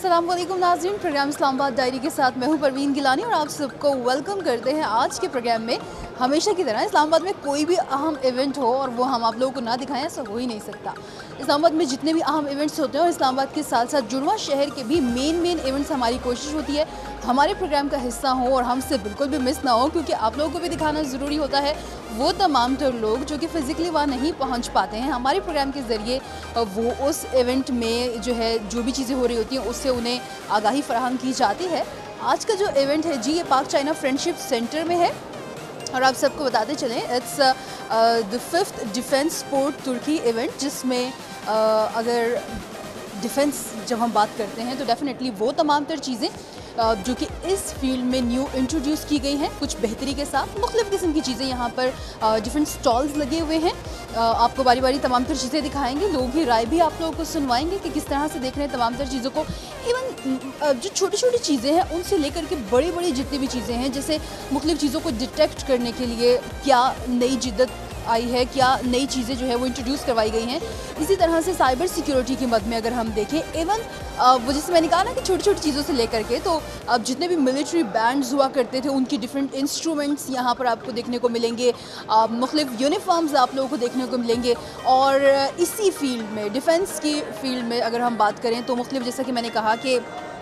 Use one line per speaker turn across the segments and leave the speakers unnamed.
अस्सलाम वालेकुम नाज़रीन, प्रोग्राम इस्लामाबाद डायरी के साथ मैं हूं परवीन गिलानी और आप सबको वेलकम करते हैं आज के प्रोग्राम में। हमेशा की तरह इस्लामाबाद में कोई भी अहम इवेंट हो और वो हम आप लोगों को ना दिखाएं, ऐसा हो ही नहीं सकता। इस्लामाबाद में जितने भी अहम इवेंट्स होते हैं और इस्लामाबाद के साथ साथ जुड़वा शहर के भी मेन इवेंट्स, हमारी कोशिश होती है हमारे प्रोग्राम का हिस्सा हो और हमसे बिल्कुल भी मिस ना हो, क्योंकि आप लोगों को भी दिखाना ज़रूरी होता है। वो तमाम तर लोग जो कि फ़िज़िकली वहाँ नहीं पहुँच पाते हैं, हमारे प्रोग्राम के ज़रिए वो उस इवेंट में जो है जो भी चीज़ें हो रही होती हैं उससे उन्हें आगाही फराहम की जाती है। आज का जो इवेंट है जी, ये पाक चाइना फ्रेंडशिप सेंटर में है और आप सबको बताते चलें, it's the 5th defence sport तुर्की इवेंट, जिसमें अगर डिफेंस जब हम बात करते हैं तो डेफिनेटली वो तमाम तर चीज़ें जो कि इस फील्ड में न्यू इंट्रोड्यूस की गई हैं, कुछ बेहतरी के साथ मुख्तलिफ़ किस्म की चीज़ें यहाँ पर डिफरेंट स्टॉल्स लगे हुए हैं। आपको बारी बारी तमाम तर चीज़ें दिखाएंगे, लोगों की राय भी आप लोगों को सुनवाएंगे कि किस तरह से देख रहे हैं तमाम तर चीज़ों को। इवन जो छोटी छोटी चीज़ें हैं उनसे लेकर के बड़ी बड़ी जितनी भी चीज़ें हैं, जैसे मुख्तलिफ़ चीज़ों को डिटेक्ट करने के लिए क्या नई जिद्दत आई है, क्या नई चीज़ें जो है वो इंट्रोड्यूस करवाई गई हैं। इसी तरह से साइबर सिक्योरिटी की मद में अगर हम देखें, इवन वो जैसे मैंने कहा ना कि छोटी छोटी चीज़ों से लेकर के, तो अब जितने भी मिलिट्री बैंड्स हुआ करते थे उनकी डिफरेंट इंस्ट्रूमेंट्स यहाँ पर आपको देखने को मिलेंगे, मुख्तलिफ यूनिफॉर्म्स आप लोगों को देखने को मिलेंगे। और इसी फील्ड में, डिफेंस की फील्ड में अगर हम बात करें तो मुख्तलिफ, जैसा कि मैंने कहा कि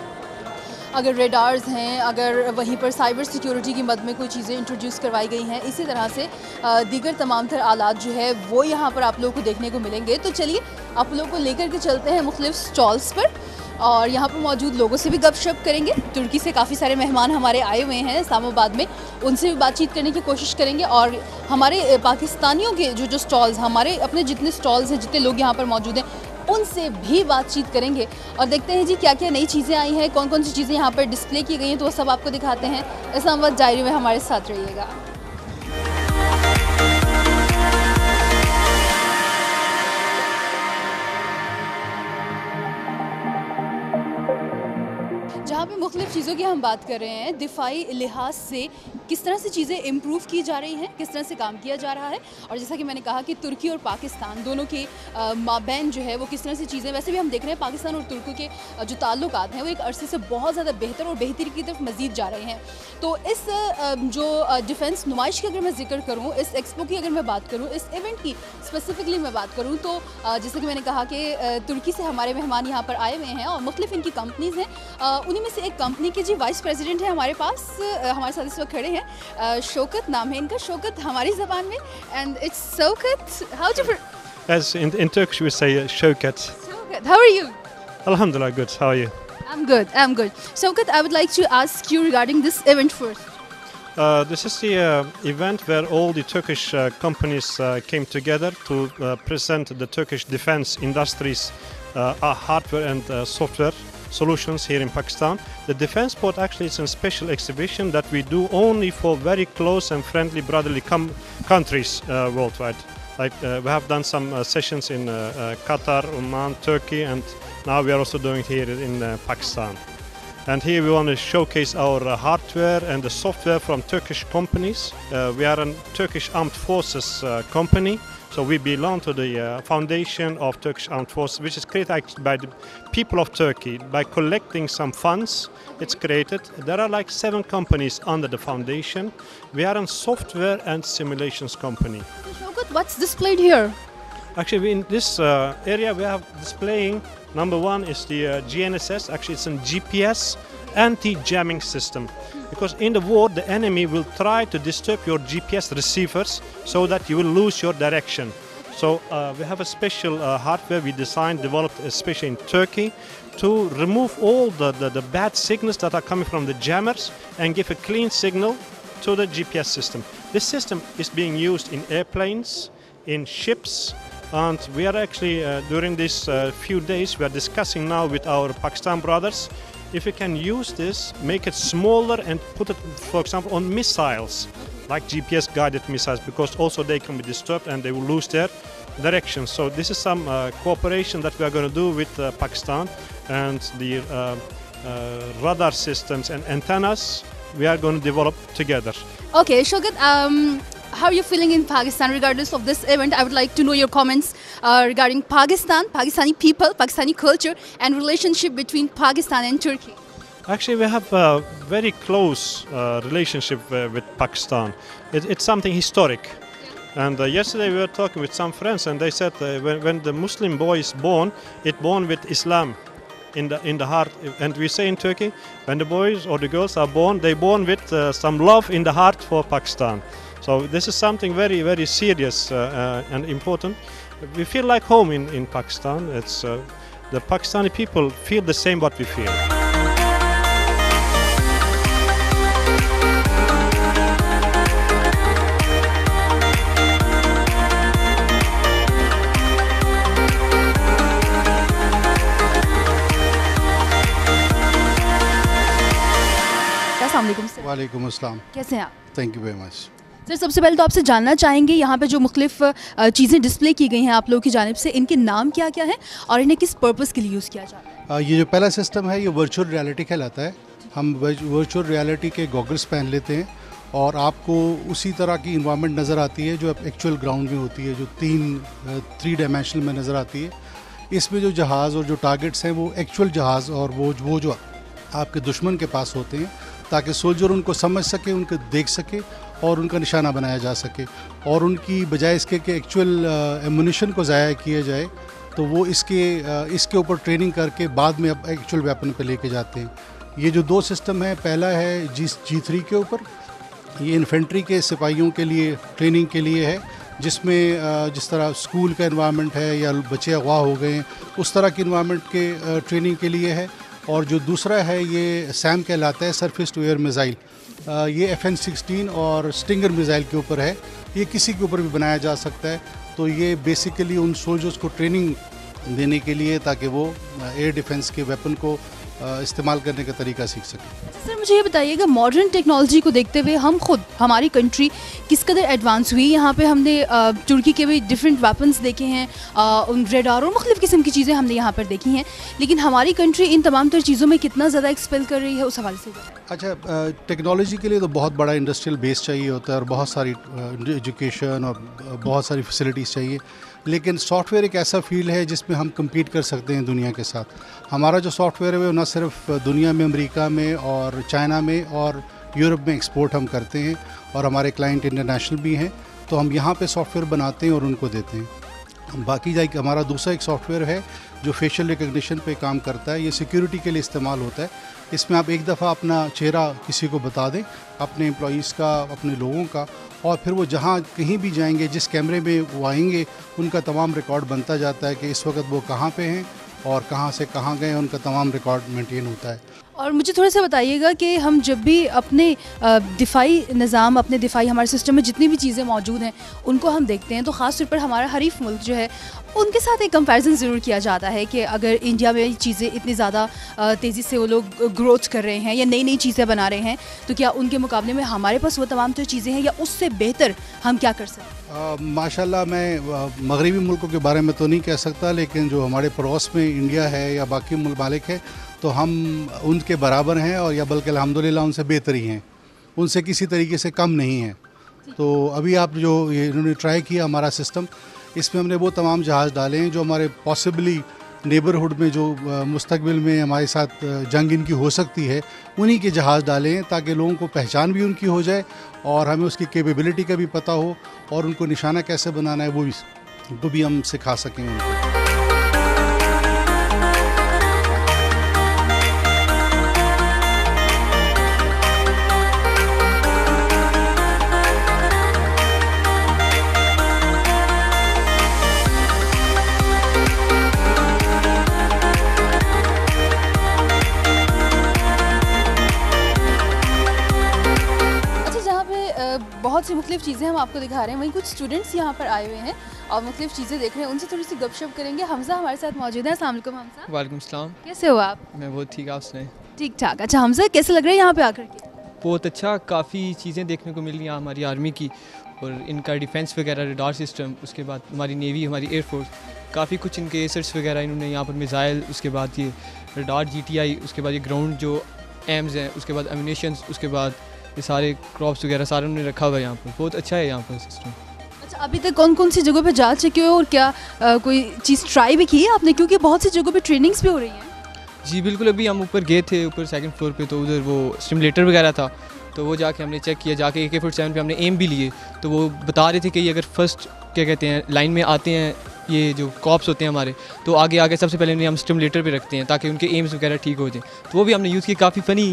अगर रेडार्स हैं, अगर वहीं पर साइबर सिक्योरिटी की मद में कोई चीज़ें इंट्रोड्यूस करवाई गई हैं, इसी तरह से दीगर तमाम तर आलात जो है वो यहाँ पर आप लोगों को देखने को मिलेंगे। तो चलिए आप लोगों को लेकर के चलते हैं मुख्तलिफ स्टॉल्स पर और यहाँ पर मौजूद लोगों से भी गपशप करेंगे। तुर्की से काफ़ी सारे मेहमान हमारे आए हुए हैं इस्लामाबाद में, उनसे भी बातचीत करने की कोशिश करेंगे और हमारे पाकिस्तानियों के जो स्टॉल्स, हमारे अपने जितने स्टॉल्स हैं, जितने लोग यहाँ पर मौजूद हैं, उनसे भी बातचीत करेंगे और देखते हैं जी क्या क्या नई चीज़ें आई हैं, कौन कौन सी चीज़ें यहाँ पर डिस्प्ले की गई हैं, तो वो सब आपको दिखाते हैं। इस्लामाबाद डायरी में हमारे साथ रहिएगा। जहाँ पे मुख्तलिफ चीज़ों की हम बात कर रहे हैं, दिफाई लिहाज से किस तरह से चीज़ें इम्प्रूव की जा रही हैं, किस तरह से काम किया जा रहा है, और जैसा कि मैंने कहा कि तुर्की और पाकिस्तान दोनों के माबैन जो है वो किस तरह से चीज़ें, वैसे भी हम देख रहे हैं पाकिस्तान और तुर्की के जो ताल्लुकात हैं वो एक अरसे से बहुत ज़्यादा बेहतर और बेहतरी की तरफ मज़ीद जा रहे हैं। तो इस जो डिफेंस नुमाइश की अगर मैं जिक्र करूँ, इस एक्सपो की अगर मैं बात करूँ, इस इवेंट की स्पेसिफिकली मैं बात करूँ, तो जैसे कि मैंने कहा कि तुर्की से हमारे मेहमान यहाँ पर आए हुए हैं और मुख्तलिफ इनकी कंपनीज़ हैं। उन्हीं में से एक कंपनी के जी वाइस प्रेसिडेंट है हमारे पास, हमारे साथ इस वक्त खड़े हैं, शौकत नाम है इनका। शौकत हमारी ज़बान में, एंड इट्स शौकत, how do
As in Turkish we say Shaukat.
Shaukat, how are you?
Alhamdulillah, good. How are you?
I'm good. Shaukat, I would like to ask you regarding this event first.
This is the event where all the Turkish companies came together to present the Turkish defense industries hardware and software solutions here in Pakistan. The defense port actually is a special exhibition that we do only for very close and friendly brotherly countries worldwide. Like we have done some sessions in Qatar, Oman, Turkey, and now we are also doing it here in Pakistan. And here we want to showcase our hardware and the software from Turkish companies. We are a Turkish Armed Forces company, so we belong to the foundation of Turkish Armed Forces, which is created actually by the people of Turkey. By collecting some funds, it's created. There are like 7 companies under the foundation. We are a software and simulations company.
What's displayed here?
Actually, in this area we have displaying, number one is the GNSS. Actually, it's a GPS anti-jamming system. Because in the war, the enemy will try to disturb your GPS receivers so that you will lose your direction. So we have a special hardware we designed, developed especially in Turkey, to remove all the bad signals that are coming from the jammers and give a clean signal to the GPS system. This system is being used in airplanes, in ships, and we are actually during these few days we are discussing now with our Pakistan brothers if we can use this, make it smaller and put it, for example, on missiles, like GPS guided missiles, because also they can be disturbed and they will lose their direction. So this is some cooperation that we are going to do with Pakistan, and the radar systems and antennas we are going to develop together.
Okay, Shaukat, How are you feeling in Pakistan regardless of this event? I would like to know your comments regarding Pakistan, Pakistani people, Pakistani culture, and relationship between Pakistan and Turkey.
Actually, we have a very close relationship with Pakistan. It's something historic. And yesterday we were talking with some friends, and they said when the Muslim boy is born, it's born with Islam in the heart. And we say in Turkey, when the boys or the girls are born, they're born with some love in the heart for Pakistan. So this is something very, very serious and important. We feel like home in Pakistan. It's the Pakistani people feel the same what we feel.
अस्सलामुअलैकुम sir.
वालेकुम अस्सलाम।
कैसे हैं आप?
Thank you very much.
Sir सबसे पहले तो आपसे जानना चाहेंगे यहाँ पे जो मुख्तलिफ चीज़ें डिस्प्ले की गई हैं आप लोगों की जानिब से, इनके नाम क्या क्या हैं और इन्हें किस पर्पज़ के लिए यूज़ किया जाता है?
ये जो पहला सिस्टम है ये वर्चुअल रियलिटी कहलाता है। हम वर्चुअल रियलिटी के गॉगल्स पहन लेते हैं और आपको उसी तरह की इन्वायरमेंट नज़र आती है जो एक्चुअल ग्राउंड में होती है, जो थ्री डायमेंशनल में नज़र आती है। इसमें जो जहाज़ और जो टारगेट्स हैं वो एक्चुअल जहाज़ और वो जो आपके दुश्मन के पास होते हैं, ताकि सोल्जर उनको समझ सके, उनको देख सके और उनका निशाना बनाया जा सके। और उनकी बजाय इसके कि एक्चुअल एमुनिशन को ज़ाया किया जाए, तो वो इसके ऊपर ट्रेनिंग करके बाद में अब एक्चुअल वेपन पे लेके जाते हैं। ये जो दो सिस्टम है, पहला है G3 के ऊपर, ये इन्फेंट्री के सिपाहियों के लिए ट्रेनिंग के लिए है, जिसमें जिस तरह स्कूल का इन्वायरमेंट है या बच्चे अगवा हो गए हैं उस तरह की इन्वायरमेंट के ट्रेनिंग के लिए है। और जो दूसरा है ये सैम कहलाता है, सरफेस टू एयर मिज़ाइल। ये FN-16 और स्टिंगर मिज़ाइल के ऊपर है, ये किसी के ऊपर भी बनाया जा सकता है। तो ये बेसिकली उन सोल्जर्स को ट्रेनिंग देने के लिए, ताकि वो एयर डिफेंस के वेपन को इस्तेमाल करने का तरीका सीख सकें।
सर मुझे ये बताइएगा, मॉडर्न टेक्नोलॉजी को देखते हुए हमारी कंट्री किस कदर एडवांस हुई? यहाँ पे हमने तुर्की के भी डिफरेंट वेपन्स देखे हैं, उन रेडार और मुख्तलिफ़ किस्म की चीज़ें हमने यहाँ पर देखी हैं, लेकिन हमारी कंट्री इन तमाम तर चीज़ों में कितना ज़्यादा एक्सपेल कर रही है, उस हवाले से बताएं।
अच्छा, टेक्नोलॉजी के लिए तो बहुत बड़ा इंडस्ट्रियल बेस चाहिए होता है और बहुत सारी एजुकेशन और बहुत सारी फैसिलिटीज़ चाहिए, लेकिन सॉफ्टवेयर एक ऐसा फील्ड है जिसमें हम कम्पीट कर सकते हैं दुनिया के साथ। हमारा जो सॉफ्टवेयर है वो न सिर्फ दुनिया में, अमेरिका में और चाइना में और यूरोप में एक्सपोर्ट हम करते हैं, और हमारे क्लाइंट इंटरनेशनल भी हैं, तो हम यहाँ पे सॉफ्टवेयर बनाते हैं और उनको देते हैं। बाकी जाए हमारा दूसरा एक सॉफ्टवेयर है जो फेशियल रिकग्निशन पे काम करता है, ये सिक्योरिटी के लिए इस्तेमाल होता है। इसमें आप एक दफ़ा अपना चेहरा किसी को बता दें, अपने एम्प्लॉइज़ का, अपने लोगों का, और फिर वो जहाँ कहीं भी जाएंगे, जिस कैमरे में वो आएंगे, उनका तमाम रिकॉर्ड बनता जाता है कि इस वक्त वो कहाँ पे हैं और कहाँ से कहाँ गए, उनका तमाम रिकॉर्ड मेंटेन होता है।
और मुझे थोड़ा सा बताइएगा कि हम जब भी अपने दिफाई निज़ाम, अपने दिफाई हमारे सिस्टम में जितनी भी चीज़ें मौजूद हैं उनको हम देखते हैं, तो ख़ास तौर पर हमारा हरीफ मुल्क जो है उनके साथ एक कंपैरिजन ज़रूर किया जाता है कि अगर इंडिया में चीज़ें इतनी ज़्यादा तेज़ी से वो लोग ग्रोथ कर रहे हैं या नई नई चीज़ें बना रहे हैं, तो क्या उनके मुकाबले में हमारे पास वो तमाम तो चीज़ें हैं या उससे बेहतर हम क्या कर सकते हैं?
माशाल्लाह, मैं मगरबी मुल्कों के बारे में तो नहीं कह सकता, लेकिन जो हमारे पड़ोस में इंडिया है या बाकी ममालिक है, तो हम उनके बराबर हैं, और या बल्कि अल्हम्दुलिल्लाह उनसे बेहतर ही हैं, उनसे किसी तरीके से कम नहीं हैं। तो अभी आप जो ये इन्होंने ट्राई किया हमारा सिस्टम, इसमें हमने वो तमाम जहाज़ डाले हैं जो हमारे पॉसिबली नेबरहुड में जो मुस्तकबिल में हमारे साथ जंग इनकी हो सकती है, उन्हीं के जहाज़ डाले हैं, ताकि लोगों को पहचान भी उनकी हो जाए और हमें उसकी कैपेबिलिटी का भी पता हो, और उनको निशाना कैसे बनाना है वो भी हम सिखा सकें उनको।
बहुत सी मुख्तलिफ चीज़ें हम आपको दिखा रहे हैं, वहीं कुछ स्टूडेंट्स यहाँ पर आए हुए हैं और मुख्तलिफ चीज़ें देख रहे हैं, उनसे थोड़ी सी गपशप करेंगे। हमज़ा हमारे साथ मौजूद है। अस्सलाम वालेकुम हमज़ा।
वालेकुम सलाम।
कैसे हो आप?
मैं बहुत ठीक, आप सुनाएं?
ठीक ठाक। अच्छा हमज़ा, कैसे लग रहा है यहाँ पे आकर के?
बहुत अच्छा, काफ़ी चीज़ें देखने को मिल रही हैं हमारी आर्मी की, और इनका डिफेंस वगैरह, रडार सिस्टम, उसके बाद हमारी नेवी, हमारी एयरफोर्स, काफ़ी कुछ इनके एसर्ट्स वगैरह इन्होंने यहाँ पर मिज़ाइल, उसके बाद ये रडार GTI, उसके बाद ये ग्राउंड जो एम्स हैं, उसके बाद एमिनेशंस, उसके बाद ये सारे क्रॉप्स वगैरह सारे उन्होंने रखा हुआ है यहाँ पर। बहुत अच्छा है यहाँ पर सिस्टम।
अच्छा, अभी तक कौन कौन सी जगहों पे जा चुके हो और क्या कोई चीज़ ट्राई भी की है आपने, क्योंकि बहुत सी जगहों पे ट्रेनिंग्स भी हो रही हैं?
जी बिल्कुल, अभी हम ऊपर गए थे, ऊपर 2nd फ्लोर पे, तो उधर वो स्टिमुलेटर वगैरह था, तो वो जाके हमने चेक किया। जाके AK-47 पे हमने एम भी लिए, तो वो बता रहे थे कि अगर फर्स्ट क्या कहते हैं लाइन में आते हैं ये जो कॉप्स होते हैं हमारे, तो आगे आगे सबसे पहले उन्हें हम स्टिमुलेटर पे रखते हैं ताकि उनके एम्स वगैरह ठीक हो जाए। तो वो भी हमने यूज़ किया, काफ़ी फ़नी,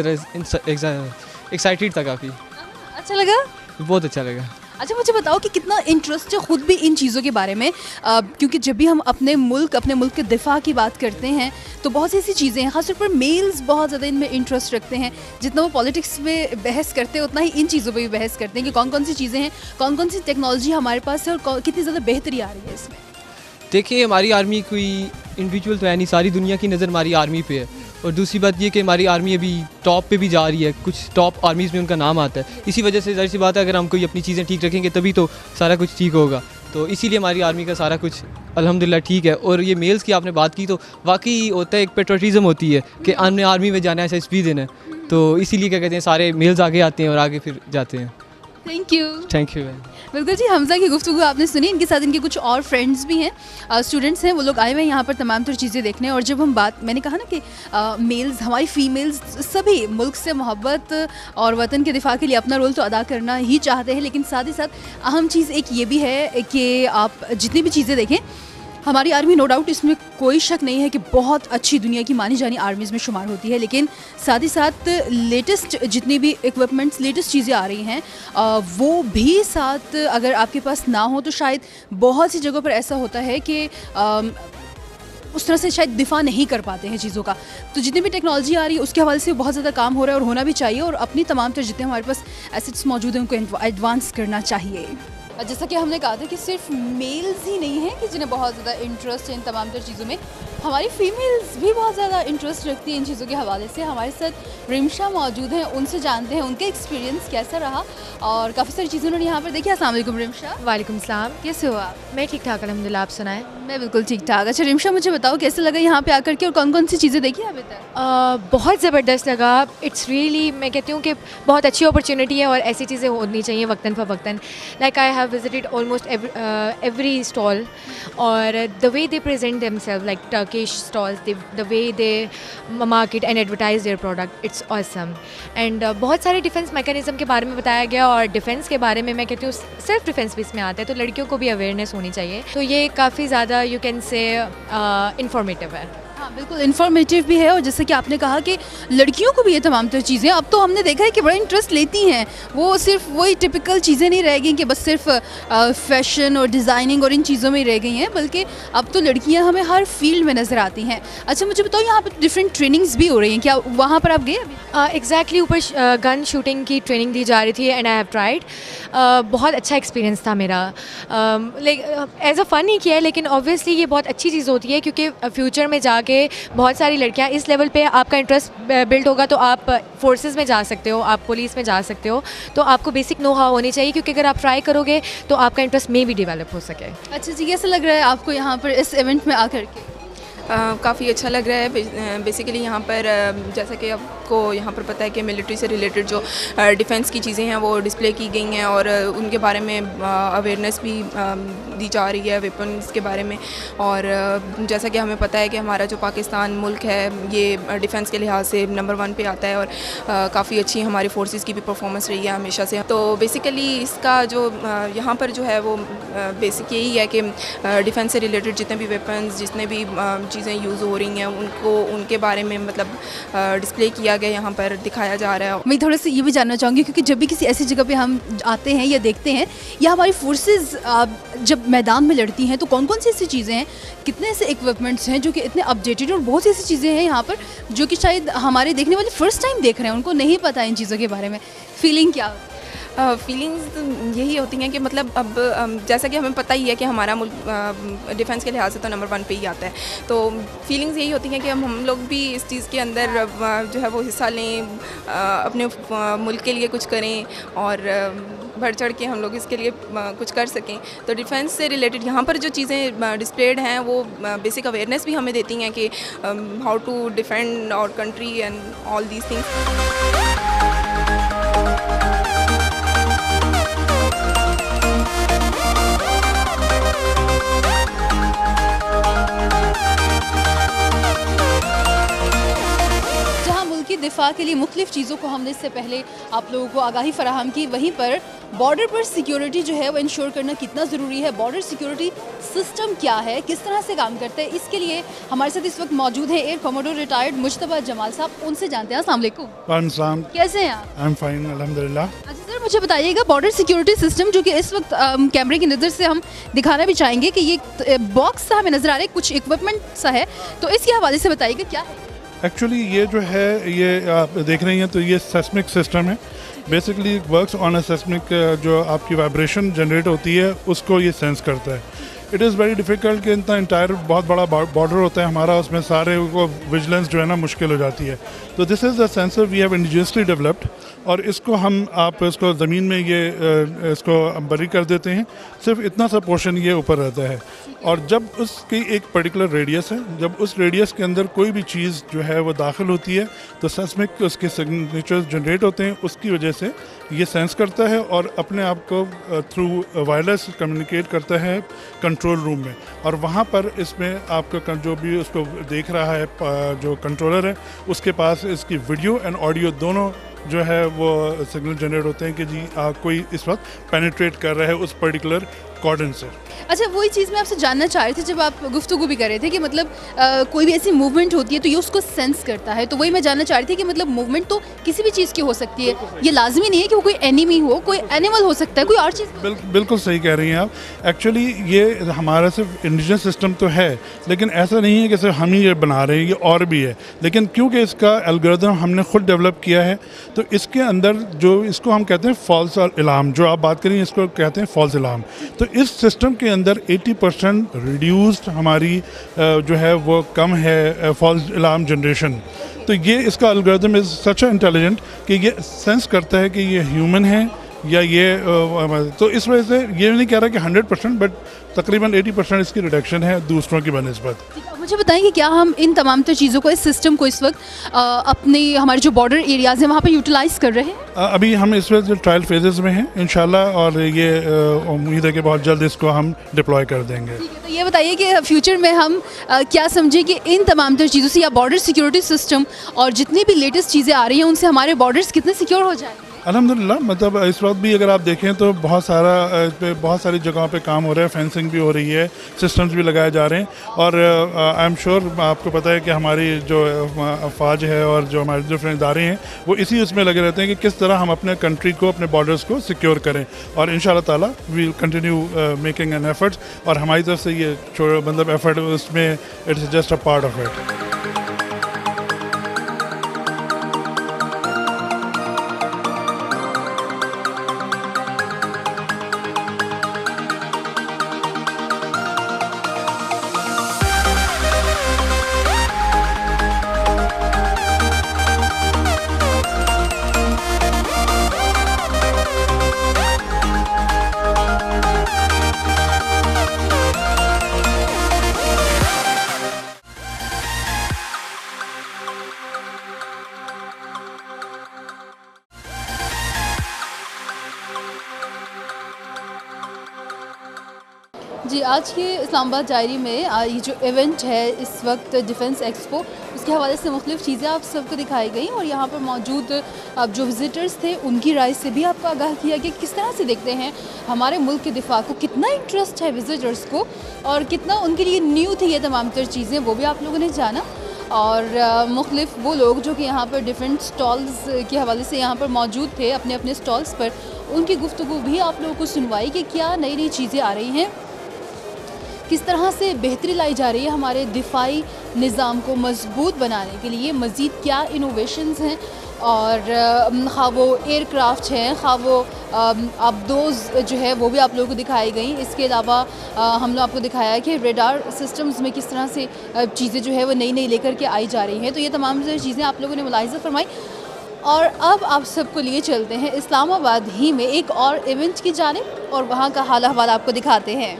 एक्साइटेड था काफ़ी।
अच्छा लगा?
बहुत अच्छा लगा।
अच्छा, मुझे बताओ कि कितना इंटरेस्ट है खुद भी इन चीज़ों के बारे में, क्योंकि जब भी हम अपने मुल्क के दिफा की बात करते हैं तो बहुत सी ऐसी चीज़ें हैं, ख़ासतौर पर मेल्स बहुत ज़्यादा इनमें इंटरेस्ट रखते हैं। जितना वो पॉलिटिक्स में बहस करते हैं उतना ही इन चीज़ों पे भी बहस करते हैं कि कौन कौन सी चीज़ें हैं, कौन कौन सी टेक्नोलॉजी हमारे पास है और कितनी ज़्यादा बेहतरी आ रही है इसमें।
देखिए, हमारी आर्मी कोई इंडिविजुअल तो है नहीं, सारी दुनिया की नज़र हमारी आर्मी पे है। और दूसरी बात ये कि हमारी आर्मी अभी टॉप पे भी जा रही है, कुछ टॉप आर्मीज़ में उनका नाम आता है। इसी वजह से जाहिर सी बात है, अगर हम कोई अपनी चीज़ें ठीक रखेंगे तभी तो सारा कुछ ठीक होगा। तो इसीलिए हमारी आर्मी का सारा कुछ अल्हम्दुलिल्लाह ठीक है। और ये मेल्स की आपने बात की तो वाकई होता है, एक पेट्रोटिज़म होती है कि हमने आर्मी में जाना है, SSB देना है, तो इसीलिए क्या कहते हैं सारे मेल्स आगे आते हैं और आगे फिर जाते हैं।
Thank you.
Thank you.
बिल्कुल जी, हमज़ा की गुफ्तगू आपने सुनी। इनके साथ इनके कुछ और फ्रेंड्स भी हैं, स्टूडेंट्स हैं, वो लोग आए हुए हैं यहाँ पर तमाम तर चीज़ें देखने। और जब हम बात, मैंने कहा ना कि मेल्स, हमारी फ़ीमेल्स सभी मुल्क से मोहब्बत और वतन के दिफा के लिए अपना रोल तो अदा करना ही चाहते हैं, लेकिन साथ ही साथ अहम चीज़ एक ये भी है कि आप जितनी भी चीज़ें देखें, हमारी आर्मी नो डाउट, इसमें कोई शक नहीं है कि बहुत अच्छी दुनिया की मानी जानी आर्मीज़ में शुमार होती है, लेकिन साथ ही साथ लेटेस्ट जितनी भी इक्विपमेंट्स, लेटेस्ट चीज़ें आ रही हैं, वो भी साथ अगर आपके पास ना हो तो शायद बहुत सी जगहों पर ऐसा होता है कि उस तरह से शायद दिफा नहीं कर पाते हैं चीज़ों का। तो जितनी भी टेक्नोलॉजी आ रही है उसके हवाले से बहुत ज़्यादा काम हो रहा है और होना भी चाहिए, और अपनी तमाम तर जितने हमारे पास एसेट्स मौजूद हैं उनको एडवांस करना चाहिए। जैसा कि हमने कहा था कि सिर्फ मेल्स ही नहीं हैं कि जिन्हें बहुत ज़्यादा इंटरेस्ट है इन तमाम तर चीज़ों में, हमारी फ़ीमेल्स भी बहुत ज़्यादा इंटरेस्ट रखती हैं इन चीज़ों के हवाले से। हमारे साथ रिमशा मौजूद हैं, उनसे जानते हैं उनका एक्सपीरियंस कैसा रहा और काफ़ी सारी चीज़ें उन्होंने यहाँ पर देखी। अस्सलाम वालेकुम रिमशा।
वालेकुम सलाम।
कैसे हो आप?
मैं ठीक ठाक अल्हम्दुलिल्लाह, आप सुनाएं?
मैं बिल्कुल ठीक ठाक। अच्छा रिमशा, मुझे बताओ कैसे लगा यहाँ पे आकर के और कौन कौन सी चीज़ें देखी अभी तक?
बहुत ज़बरदस्त लगा। इट्स रियली, मैं कहती हूँ कि बहुत अच्छी अपॉर्चुनिटी है और ऐसी चीज़ें होनी चाहिए वक्तन फ़वक्तन। Like I have visited almost every stall, और the way they present themselves, like Turkish stalls, the way they market and advertise their product, it's awesome. And बहुत सारे डिफेंस मैकेनिज़्म के बारे में बताया गया, और डिफेंस के बारे में मैं कहती हूँ सेल्फ डिफेंस भी इसमें आता है, तो लड़कियों को भी अवेयरनेस होनी चाहिए। तो ये काफ़ी ज़्यादा यू कैन से इंफॉर्मेटिव है।
हाँ बिल्कुल इन्फॉर्मेटिव भी है, और जैसे कि आपने कहा कि लड़कियों को भी ये तमाम तर चीज़ें अब तो हमने देखा है कि बड़ा इंटरेस्ट लेती हैं। वो सिर्फ वही टिपिकल चीज़ें नहीं रह गई कि बस सिर्फ फैशन और डिज़ाइनिंग और इन चीज़ों में रह गई हैं, बल्कि अब तो लड़कियां हमें हर फील्ड में नज़र आती हैं। अच्छा मुझे बताओ, यहाँ पर डिफरेंट ट्रेनिंग्स भी हो रही हैं, क्या वहाँ पर आप गए अभी?
एग्जैक्टली, ऊपर गन शूटिंग की ट्रेनिंग दी जा रही थी एंड आई हैव ट्राइड। बहुत अच्छा एक्सपीरियंस था मेरा। एज अ फ़न ही किया है, लेकिन ऑब्वियसली ये बहुत अच्छी चीज़ होती है क्योंकि फ्यूचर में जाके बहुत सारी लड़कियां इस लेवल पे आपका इंटरेस्ट बिल्ड होगा तो आप फोर्सेस में जा सकते हो, आप पुलिस में जा सकते हो। तो आपको बेसिक नो हाउ होनी चाहिए, क्योंकि अगर आप ट्राई करोगे तो आपका इंटरेस्ट में भी डेवलप हो सके।
अच्छा जी, कैसा लग रहा है आपको यहाँ पर इस इवेंट में आकर के?
काफ़ी अच्छा लग रहा है। बेसिकली यहाँ पर जैसा कि आपको यहाँ पर पता है कि मिलिट्री से रिलेटेड जो डिफेंस की चीज़ें हैं वो डिस्प्ले की गई हैं, और उनके बारे में अवेयरनेस भी दी जा रही है वेपन्स के बारे में। और जैसा कि हमें पता है कि हमारा जो पाकिस्तान मुल्क है ये डिफेंस के लिहाज से नंबर 1 पे आता है, और काफ़ी अच्छी हमारी फोर्सेस की भी परफॉर्मेंस रही है हमेशा से। तो बेसिकली इसका जो यहाँ पर जो है वो बेसिक यही है कि डिफेंस से रिलेटेड जितने भी वेपन्स, जितने भी चीज़ें यूज़ हो रही हैं उनको, उनके बारे में मतलब डिस्प्ले किया गया, यहाँ पर दिखाया जा रहा है।
मैं थोड़ा सा ये भी जानना चाहूँगी, क्योंकि जब भी किसी ऐसी जगह पे हम आते हैं या देखते हैं या हमारी फोर्सेस जब मैदान में लड़ती हैं तो कौन कौन सी ऐसी चीज़ें हैं, कितने ऐसे इक्विपमेंट्स हैं जो कि इतने अपडेटेड, और बहुत सी ऐसी चीज़ें हैं यहाँ पर जो कि शायद हमारे देखने वाले फ़र्स्ट टाइम देख रहे हैं, उनको नहीं पता इन चीज़ों के बारे में। फीलिंग क्या?
फीलिंग्स यही होती हैं कि मतलब अब जैसा कि हमें पता ही है कि हमारा मुल्क डिफेंस के लिहाज से तो नंबर 1 पे ही आता है, तो फीलिंग्स यही होती हैं कि हम लोग भी इस चीज़ के अंदर जो है वो हिस्सा लें, अपने मुल्क के लिए कुछ करें और बढ़ चढ़ के हम लोग इसके लिए कुछ कर सकें। तो डिफेंस से रिलेटेड यहाँ पर जो चीज़ें डिस्प्लेड हैं वो बेसिक अवेयरनेस भी हमें देती हैं कि how to defend our country and all these things.
दिफा के लिए मुख्तलिफ़ चीज़ों को हमने इससे पहले आप लोगों को आगाही फराहम की। वहीं पर बॉर्डर पर सिक्योरिटी जो है वो इंश्योर करना कितना ज़रूरी है, बॉर्डर सिक्योरिटी सिस्टम क्या है, किस तरह से काम करता है, इसके लिए हमारे साथ इस वक्त मौजूद है air commodore retired Mujtaba Jamal साहब। उनसे जानते हैं। अस्सलाम वालेकुम, कैसे हैं आप?
आई एम फाइन अल्हम्दुलिल्लाह।
अच्छा सर, मुझे बताइएगा बॉर्डर सिक्योरिटी सिस्टम जो कि इस वक्त कैमरे की नज़र से हम दिखाना भी चाहेंगे कि ये बॉक्स सा हमें नज़र आ रहा है, कुछ इक्विपमेंट सा है, तो इसके हवाले से बताइएगा क्या है।
एक्चुअली ये जो है ये आप देख रही हैं तो ये सेस्मिक सिस्टम है। Basically works on a seismic, जो आपकी वाइब्रेशन जनरेट होती है उसको ये सेंस करता है। इट इज़ वेरी डिफ़िकल्ट कि इतना इंटायर बहुत बड़ा बॉर्डर होता है हमारा, उसमें सारे को विजिलेंस जो है ना मुश्किल हो जाती है। तो this is the sensor we have indigenously developed, और इसको आप इसको ज़मीन में ये इसको बरी कर देते हैं, सिर्फ इतना सा पोर्शन ये ऊपर रहता है। और जब उसकी एक पर्टिकुलर रेडियस है, जब उस रेडियस के अंदर कोई भी चीज़ जो है वो दाखिल होती है तो सेस्मिक उसके सिग्नेचर्स जनरेट होते हैं, उसकी वजह से ये सेंस करता है और अपने आप को थ्रू वायरलेस कम्युनिकेट करता है कंट्रोल रूम में। और वहाँ पर इसमें आपका जो भी उसको देख रहा है जो कंट्रोलर है, उसके पास इसकी वीडियो एंड ऑडियो दोनों जो है वो सिग्नल जनरेट होते हैं कि जी कोई इस वक्त पेनिट्रेट कर रहा है उस पर्टिकुलर कॉर्डन से।
अच्छा, वही चीज़ मैं आपसे जानना चाह रही थी जब आप गुफ्तगू भी कर रहे थे कि मतलब कोई भी ऐसी मूवमेंट होती है तो ये उसको सेंस करता है, तो वही मैं जानना चाह रही थी कि मतलब मूवमेंट तो किसी भी चीज़ की हो सकती है, ये लाजमी नहीं है कि वो कोई एनिमी हो, कोई एनिमल हो सकता है, कोई और चीज़।
बिल्कुल सही कह रही हैं आप। एक्चुअली ये हमारा सिर्फ इंडिजिनस सिस्टम तो है, लेकिन ऐसा नहीं है कि सिर्फ हम ही ये बना रहे हैं, ये और भी है। लेकिन क्योंकि इसका एल्गोरिथम हमने खुद डेवलप किया है, तो इसके अंदर जो इसको हम कहते हैं फॉल्स अलार्म, जो आप बात करें इसको कहते हैं फॉल्स अलार्म। तो इस सिस्टम के अंदर 80% रिड्यूस्ड हमारी जो है वो कम है फॉल्स अलार्म जनरेशन। तो ये इसका एल्गोरिथम इज़ सच इंटेलिजेंट कि ये सेंस करता है कि ये ह्यूमन है या ये तो इस वजह से ये नहीं कह रहा कि 100%, बट तकरीबन 80% इसकी रिडक्शन है दूसरों की बनिस्बत।
मुझे बताएं कि क्या हम इन तमाम तर चीज़ों को, इस सिस्टम को इस वक्त अपने हमारे जो बॉर्डर एरियाज़ हैं वहाँ पर यूटिलाइज़ कर रहे हैं?
अभी हम इस वक्त ट्रायल फेजेस में हैं इंशाल्लाह, और ये उम्मीद है कि बहुत जल्द इसको हम डिप्लॉय कर देंगे।
ठीक है, तो ये बताइए कि फ्यूचर में हम क्या समझें कि इन तमाम तर चीज़ों से या बॉर्डर सिक्योरिटी सिस्टम और जितनी भी लेटेस्ट चीज़ें आ रही हैं उनसे हमारे बॉर्डर्स कितने सिक्योर हो जाएंगे?
अल्हम्दुलिल्लाह, मतलब इस वक्त भी अगर आप देखें तो बहुत बहुत सारी जगहों पे काम हो रहा है, फेंसिंग भी हो रही है, सिस्टम्स भी लगाए जा रहे हैं। और आई एम श्योर आपको पता है कि हमारी जो अफवाज है और जो हमारे डिफरेंट इदारे हैं वो इसी उसमें लगे रहते हैं कि किस तरह हम अपने कंट्री को, अपने बॉर्डर्स को सिक्योर करें। और इंशाल्लाह ताला we will continue making an efforts, और हमारी तरफ से ये मतलब एफर्ट उसमें it's just a part of it.
जी, आज के इस्लामाबाद डायरी में ये जो इवेंट है इस वक्त डिफेंस एक्सपो, उसके हवाले से मुख्तलिफ़ चीज़ें आप सबको दिखाई गई और यहाँ पर मौजूद जो विज़िटर्स थे उनकी राय से भी आपको आगाह किया कि किस तरह से देखते हैं हमारे मुल्क के दिफा को, कितना इंटरेस्ट है विज़िटर्स को और कितना उनके लिए न्यू थी ये तमाम तर चीज़ें, वो भी आप लोगों ने जाना। और मुख्तलिफ़ वो लोग जो कि यहाँ पर डिफरेंट स्टॉल्स के हवाले से यहाँ पर मौजूद थे अपने अपने स्टॉल्स पर, उनकी गुफ्तगू भी आप लोगों को सुनवाई कि क्या नई नई चीज़ें आ रही हैं, किस तरह से बेहतरी लाई जा रही है हमारे दिफाई निज़ाम को मजबूत बनाने के लिए, मज़ीद क्या इनोवेशंस हैं, और खा वो एयरक्राफ्ट हैं, खा वो अब्दोज़ जो है वो भी आप लोगों को दिखाई गई। इसके अलावा हम लोग आपको दिखाया कि रेडार सिस्टम्स में किस तरह से चीज़ें जो है वो नई नई लेकर के आई जा रही हैं। तो ये तमाम चीज़ें आप लोगों ने मुलाहिज़ा फरमाई। और अब आप सबको लिए चलते हैं इस्लामाबाद ही में एक और इवेंट की जानिब और वहाँ का हाल अहवाल आपको दिखाते हैं।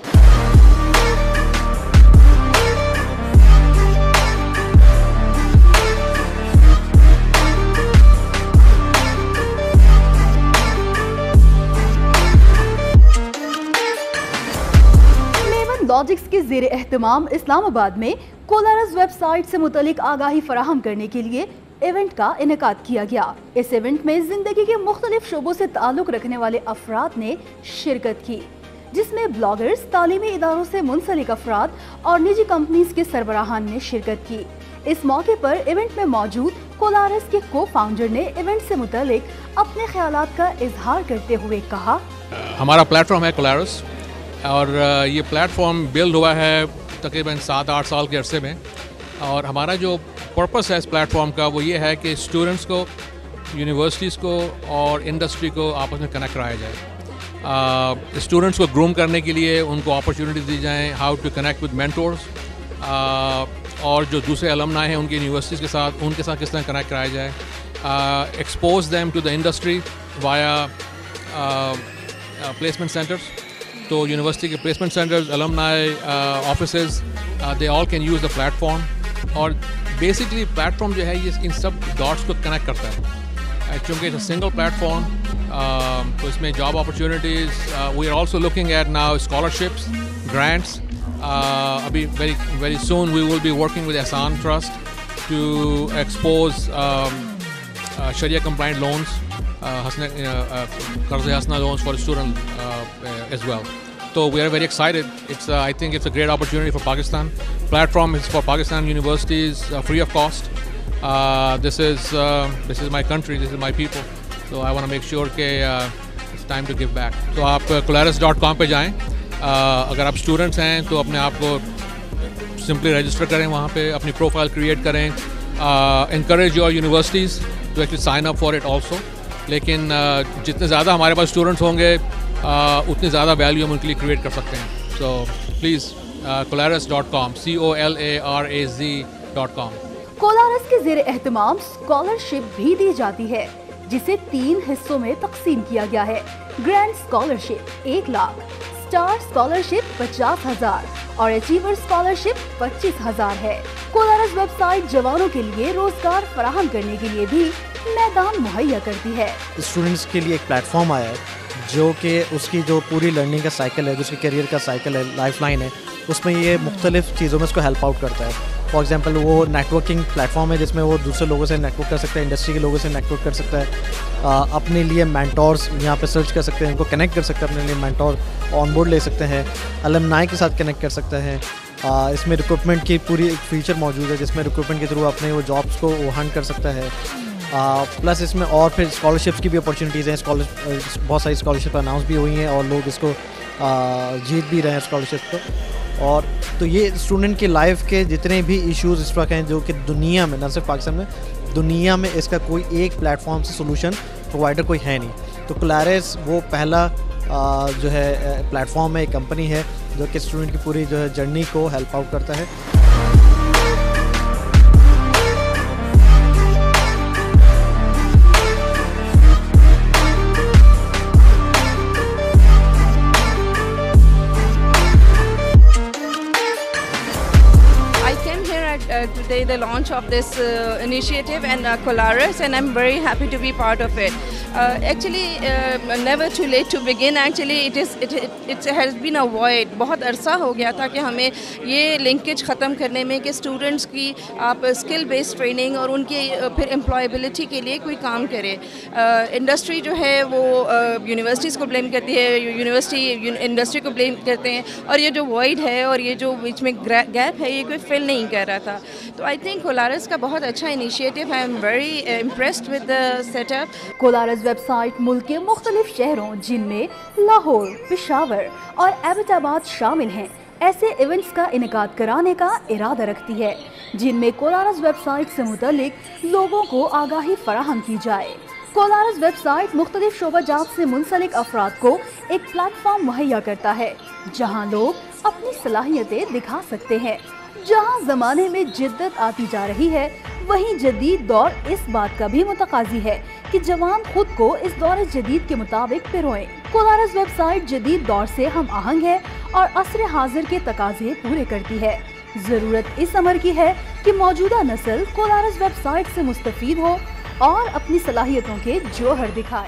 लॉजिक्स के ज़ेरे एहतमाम इस्लामाबाद में कोलारस वेबसाइट से मुतलिक आगाही फराहम करने के लिए इवेंट का इनेकाद किया गया। इस इवेंट में जिंदगी के मुख्तलिफ शोबों से ताल्लुक रखने वाले अफराद ने शिरकत की, जिसमें ब्लॉगर्स, तालीमी इदारों से मुंसलिक अफराद और निजी कंपनीज के सरबराहान ने शिरकत की। इस मौके पर इवेंट में मौजूद कोलारस के को फाउंडर ने इवेंट से मुतालिक अपने ख्यालात का इजहार करते हुए कहा,
हमारा प्लेटफॉर्म है कोलारस और ये प्लेटफॉर्म बिल्ड हुआ है तकरीबन 7-8 साल के अरसे में, और हमारा जो पर्पस है इस प्लेटफॉर्म का वो ये है कि स्टूडेंट्स को, यूनिवर्सिटीज़ को और इंडस्ट्री को आपस में कनेक्ट कराया जाए। स्टूडेंट्स को ग्रूम करने के लिए उनको अपॉर्चुनिटीज़ दी जाएँ, how to connect with mentors, और जो दूसरे अलमनाई हैं उनकी यूनिवर्सिटीज़ के साथ, उनके साथ किस तरह कनेक्ट कराया जाए। Expose them to the industry via placement centres, तो यूनिवर्सिटी के placement centres, alumni offices, they all can use the platform. और बेसिकली प्लेटफॉर्म जो है ये इन सब डॉट्स को कनेक्ट करता है, चूँकि इट्स अ सिंगल प्लेटफॉर्म। तो इसमें job opportunities, we are also looking at now scholarships, grants. अभी very soon we will be working with Ehsan Trust to expose Sharia compliant loans, Qarz Hasna loans for students as well. So we are very excited. I think it's a great opportunity for Pakistan. Platform is for Pakistan universities, free of cost. This is my country, this is my people. So I want to make sure that it's time to give back. So आप kolaris.com पे जाएं। अगर आप students हैं तो अपने आप को सिंपली रजिस्टर करें, वहाँ पे अपनी प्रोफाइल क्रिएट करें। encourage your universities to actually sign up for it also. लेकिन जितने ज़्यादा हमारे पास स्टूडेंट्स होंगे उतनी ज़्यादा वैल्यू हम उनके लिए क्रिएट कर सकते हैं। So please kolaris.com, kolaraz.com।
Kolaras के ज़ेरे एहतमाम स्कॉलरशिप भी दी जाती है, जिसे 3 हिस्सों में तकसीम किया गया है। Grand scholarship 1 lakh, star scholarship 50,000 और अचीवर स्कॉलरशिप 25,000 है। कोलारस वेबसाइट जवानों के लिए रोजगार फराहम करने के लिए भी मैदान मुहैया करती है।
स्टूडेंट्स के लिए एक प्लेटफॉर्म आया है जो कि उसकी जो पूरी लर्निंग का साइकिल है, जो उसकी करियर का साइकिल है, लाइफ लाइन है, उसमें ये मुख्तलिफ चीज़ों में उसको हेल्प आउट करता है। फॉर एग्जांपल वो नेटवर्किंग प्लेटफॉर्म है जिसमें वो दूसरे लोगों से नेटवर्क कर सकता है, इंडस्ट्री के लोगों से नेटवर्क कर सकता है, अपने लिए मेंटोर्स यहाँ पे सर्च कर सकते हैं, उनको कनेक्ट कर सकते हैं, अपने लिए मेंटोर ऑनबोर्ड ले सकते हैं, अलमनाई के साथ कनेक्ट कर सकते हैं। इसमें रिक्रूटमेंट की पूरी एक फीचर मौजूद है जिसमें रिक्रूटमेंट के थ्रू अपने वो जॉब्स को वो हंट कर सकता है। प्लस इसमें और फिर स्कॉलरशिप्स की भी अपॉर्चुनिटीज़ हैं। बहुत सारी स्कॉलरशिप अनाउंस भी हुई हैं और लोग इसको जीत भी रहे हैं स्कॉलरशिप को। और तो ये स्टूडेंट की लाइफ के जितने भी इश्यूज़ इस वक्त हैं जो कि दुनिया में, न सिर्फ पाकिस्तान में, दुनिया में इसका कोई एक प्लेटफॉर्म से सोल्यूशन प्रोवाइडर कोई है नहीं। तो कोलारस वो पहला जो है प्लेटफॉर्म है, एक कंपनी है जो कि स्टूडेंट की पूरी जो है जर्नी को हेल्प आउट करता है।
Today the launch of this initiative and Koalaris, and I'm very happy to be part of it. Actually, never too late to begin. Actually, it has been a void. बहुत अरसा हो गया था कि हमें ये लिंकेज ख़त्म करने में कि स्टूडेंट्स की आप स्किल बेस्ड ट्रेनिंग और उनकी फिर एम्प्लॉयबिलिटी के लिए कोई काम करे। इंडस्ट्री जो है वो यूनिवर्सिटीज़ को ब्लेम करती है, यूनिवर्सिटी इंडस्ट्री को ब्लेम करते हैं, और ये जो वॉइड है और ये जो बीच में गैप है ये कोई फिल नहीं कर रहा था। तो आई थिंक कोलारस का बहुत अच्छा इनिशिएटिव है। I am very impressed with the setup.
कोलारस वेबसाइट मुल्क के मुख्तलिफ शहरों जिनमें लाहौर, पेशावर और एबटाबाद शामिल हैं, ऐसे इवेंट्स का इनेकाद कराने का इरादा रखती है जिनमें कोलारस वेबसाइट से मुतल्लिक लोगों को आगाही फराहम की जाए। कोलारस वेबसाइट मुख्तलिफ शोबाजात से मुंसलिक अफराद को एक प्लेटफॉर्म मुहैया करता है जहाँ लोग अपनी सलाहियतें दिखा सकते हैं। जहाँ ज़माने में जिद्दत आती जा रही है, वहीं जदीद दौर इस बात का भी मुतकाजी है कि जवान खुद को इस दौर जदीद के मुताबिक पिरोएं। कोलारस वेबसाइट जदीद दौर से हम आहंग है और असर हाजिर के तकाजे पूरे करती है। ज़रूरत इस अमर की है कि मौजूदा नस्ल कोलारस वेबसाइट से मुस्तफीद हो और अपनी सलाहियतों के जौहर दिखाए।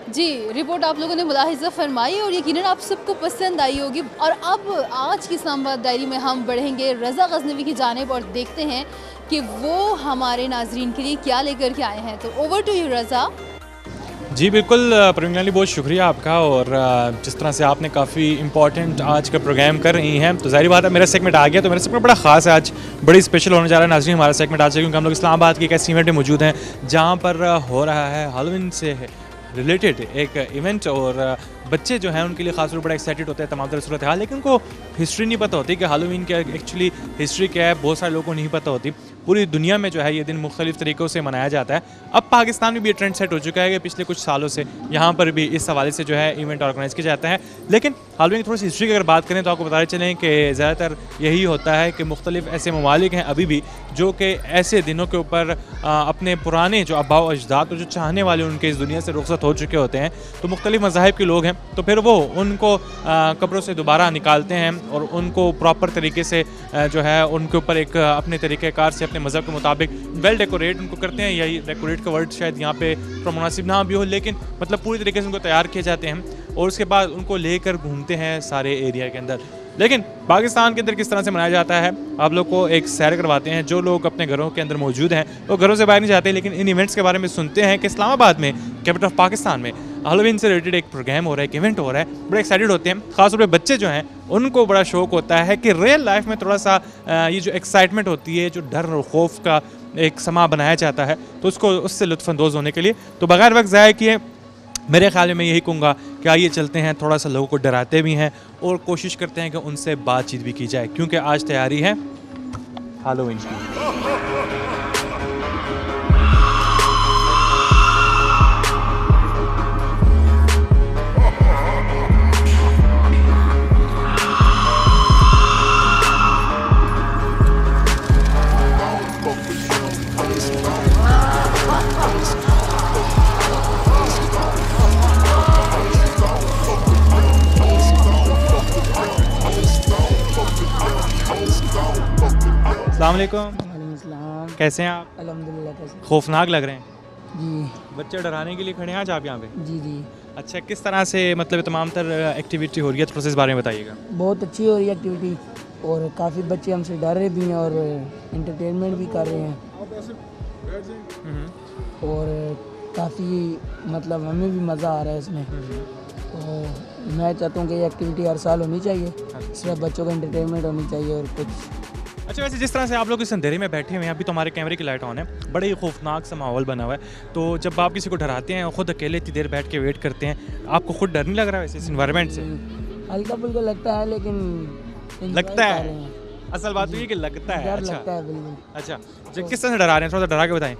जी, रिपोर्ट आप लोगों ने मुलाहिज़ा फरमाई और यकीनन आप सबको पसंद आई होगी। और अब आज की इस्लामाबाद डायरी में हम बढ़ेंगे रज़ा गज़नवी की जानिब और देखते हैं कि वो हमारे नाजरीन के लिए क्या लेकर के आए हैं। तो ओवर टू यू रज़ा।
जी बिल्कुल परवीन गिलानी, बहुत शुक्रिया आपका। और जिस तरह से आपने काफ़ी इंपॉर्टेंट आज का प्रोग्राम कर रही हैं, तो जाहिर बात है मेरा सेगमेंट आ गया, तो मेरा सेगमेंट बड़ा ख़ास है आज, बड़ी स्पेशल होने जा रहा है नाज़रीन हमारा सेगमेंट आज, क्योंकि हम लोग इस्लामाबाद की एक ऐसी इवेंट में मौजूद हैं जहाँ पर हो रहा है हैलोवीन से रिलेटेड एक इवेंट। और बच्चे जो हैं उनके लिए खास तौर पर बड़ा एक्साइटेड होते हैं तमाम तरह सूरत हाल, लेकिन उनको हिस्ट्री नहीं पता होती कि हैलोवीन क्या एक्चुअली हिस्ट्री क्या है। बहुत सारे लोगों को नहीं पता होती। पूरी दुनिया में जो है ये दिन मुख्तलिफ तरीक़ों से मनाया जाता है। अब पाकिस्तान में भी ये ट्रेंड सेट हो चुका है कि पिछले कुछ सालों से यहाँ पर भी इस हवाले से जो है इवेंट ऑर्गेनाइज़ किया जाता है। लेकिन हैलोवीन की थोड़ी सी हिस्ट्री की अगर बात करें तो आपको बताते चलें कि ज़्यादातर यही होता है कि मुख्तलिफ ऐसे ममालिक हैं अभी भी जो कि ऐसे दिनों के ऊपर अपने पुराने जो आबाओ अजदाद और जो चाहने वाले उनके इस दुनिया से रुखसत हो चुके होते हैं, तो मुख्तलिफ मज़ाहिब के लोग हैं, तो फिर वो उनको कब्रों से दोबारा निकालते हैं और उनको प्रॉपर तरीके से जो है उनके ऊपर एक अपने तरीक़ेकार से अपने मज़हब के मुताबिक वेल डेकोरेट उनको करते हैं। यही डेकोरेट का वर्ड शायद यहाँ पे मुनासिब ना भी हो, लेकिन मतलब पूरी तरीके से उनको तैयार किए जाते हैं और उसके बाद उनको लेकर घूमते हैं सारे एरिया के अंदर। लेकिन पाकिस्तान के अंदर किस तरह से मनाया जाता है आप लोग को एक सैर करवाते हैं। जो लोग अपने घरों के अंदर मौजूद हैं वो घरों से बाहर नहीं जाते, लेकिन इन इवेंट्स के बारे में सुनते हैं कि इस्लामाबाद में, कैपिटल ऑफ पाकिस्तान में, हैलोवीन से रिलेटेड एक प्रोग्राम हो रहा है, एक इवेंट हो रहा है। बड़े एक्साइटेड होते हैं, खासतौर पर बच्चे जो हैं उनको बड़ा शौक होता है कि रियल लाइफ में थोड़ा सा ये जो एक्साइटमेंट होती है, जो डर और खौफ का एक समा बनाया जाता है, तो उसको उससे लुत्फ़अंदोज़ होने के लिए तो बगैर वक्त ज़ाया किए मेरे ख्याल में मैं यही कहूँगा कि आइए चलते हैं, थोड़ा सा लोगों को डराते भी हैं और कोशिश करते हैं कि उनसे बातचीत भी की जाए, क्योंकि आज तैयारी है हैलोवीन की। अस्सलाम वालेकुम, कैसे हैं आप?
अल्हम्दुलिल्लाह। कैसे?
खौफनाक लग रहे हैं
जी।
बच्चे डराने के लिए खड़े हैं आज आप यहाँ पे?
जी जी।
अच्छा, किस तरह से मतलब तमाम तर एक्टिविटी हो रही है, थोड़ा सा इस बारे में बताइएगा।
बहुत अच्छी हो रही है एक्टिविटी और काफ़ी बच्चे हमसे डर रहे भी हैं और एंटरटेनमेंट भी कर रहे हैं और काफ़ी मतलब हमें भी मज़ा आ रहा है इसमें। तो मैं चाहता हूँ कि ये एक्टिविटी हर साल होनी चाहिए, सिर्फ बच्चों का एंटरटेनमेंट होनी चाहिए और कुछ।
अच्छा, वैसे जिस तरह से आप लोग इस अंधेरे में बैठे हुए हैं, अभी तो हमारे कैमरे की लाइट ऑन है, बड़े ही खौफनाक सा माहौल बना हुआ है, तो जब आप किसी को डराते हैं और ख़ुद अकेले इतनी देर बैठ के वेट करते हैं, आपको खुद डर नहीं लग रहा है वैसे इस इन्वायरमेंट से?
हल्का फुल्का लगता है, लेकिन
लगता है, असल बात तो ये कि लगता है। अच्छा
लगता है बिल्कुल।
अच्छा, जो किस तरह से डरा रहे हैं थोड़ा सा डरा के बताएं।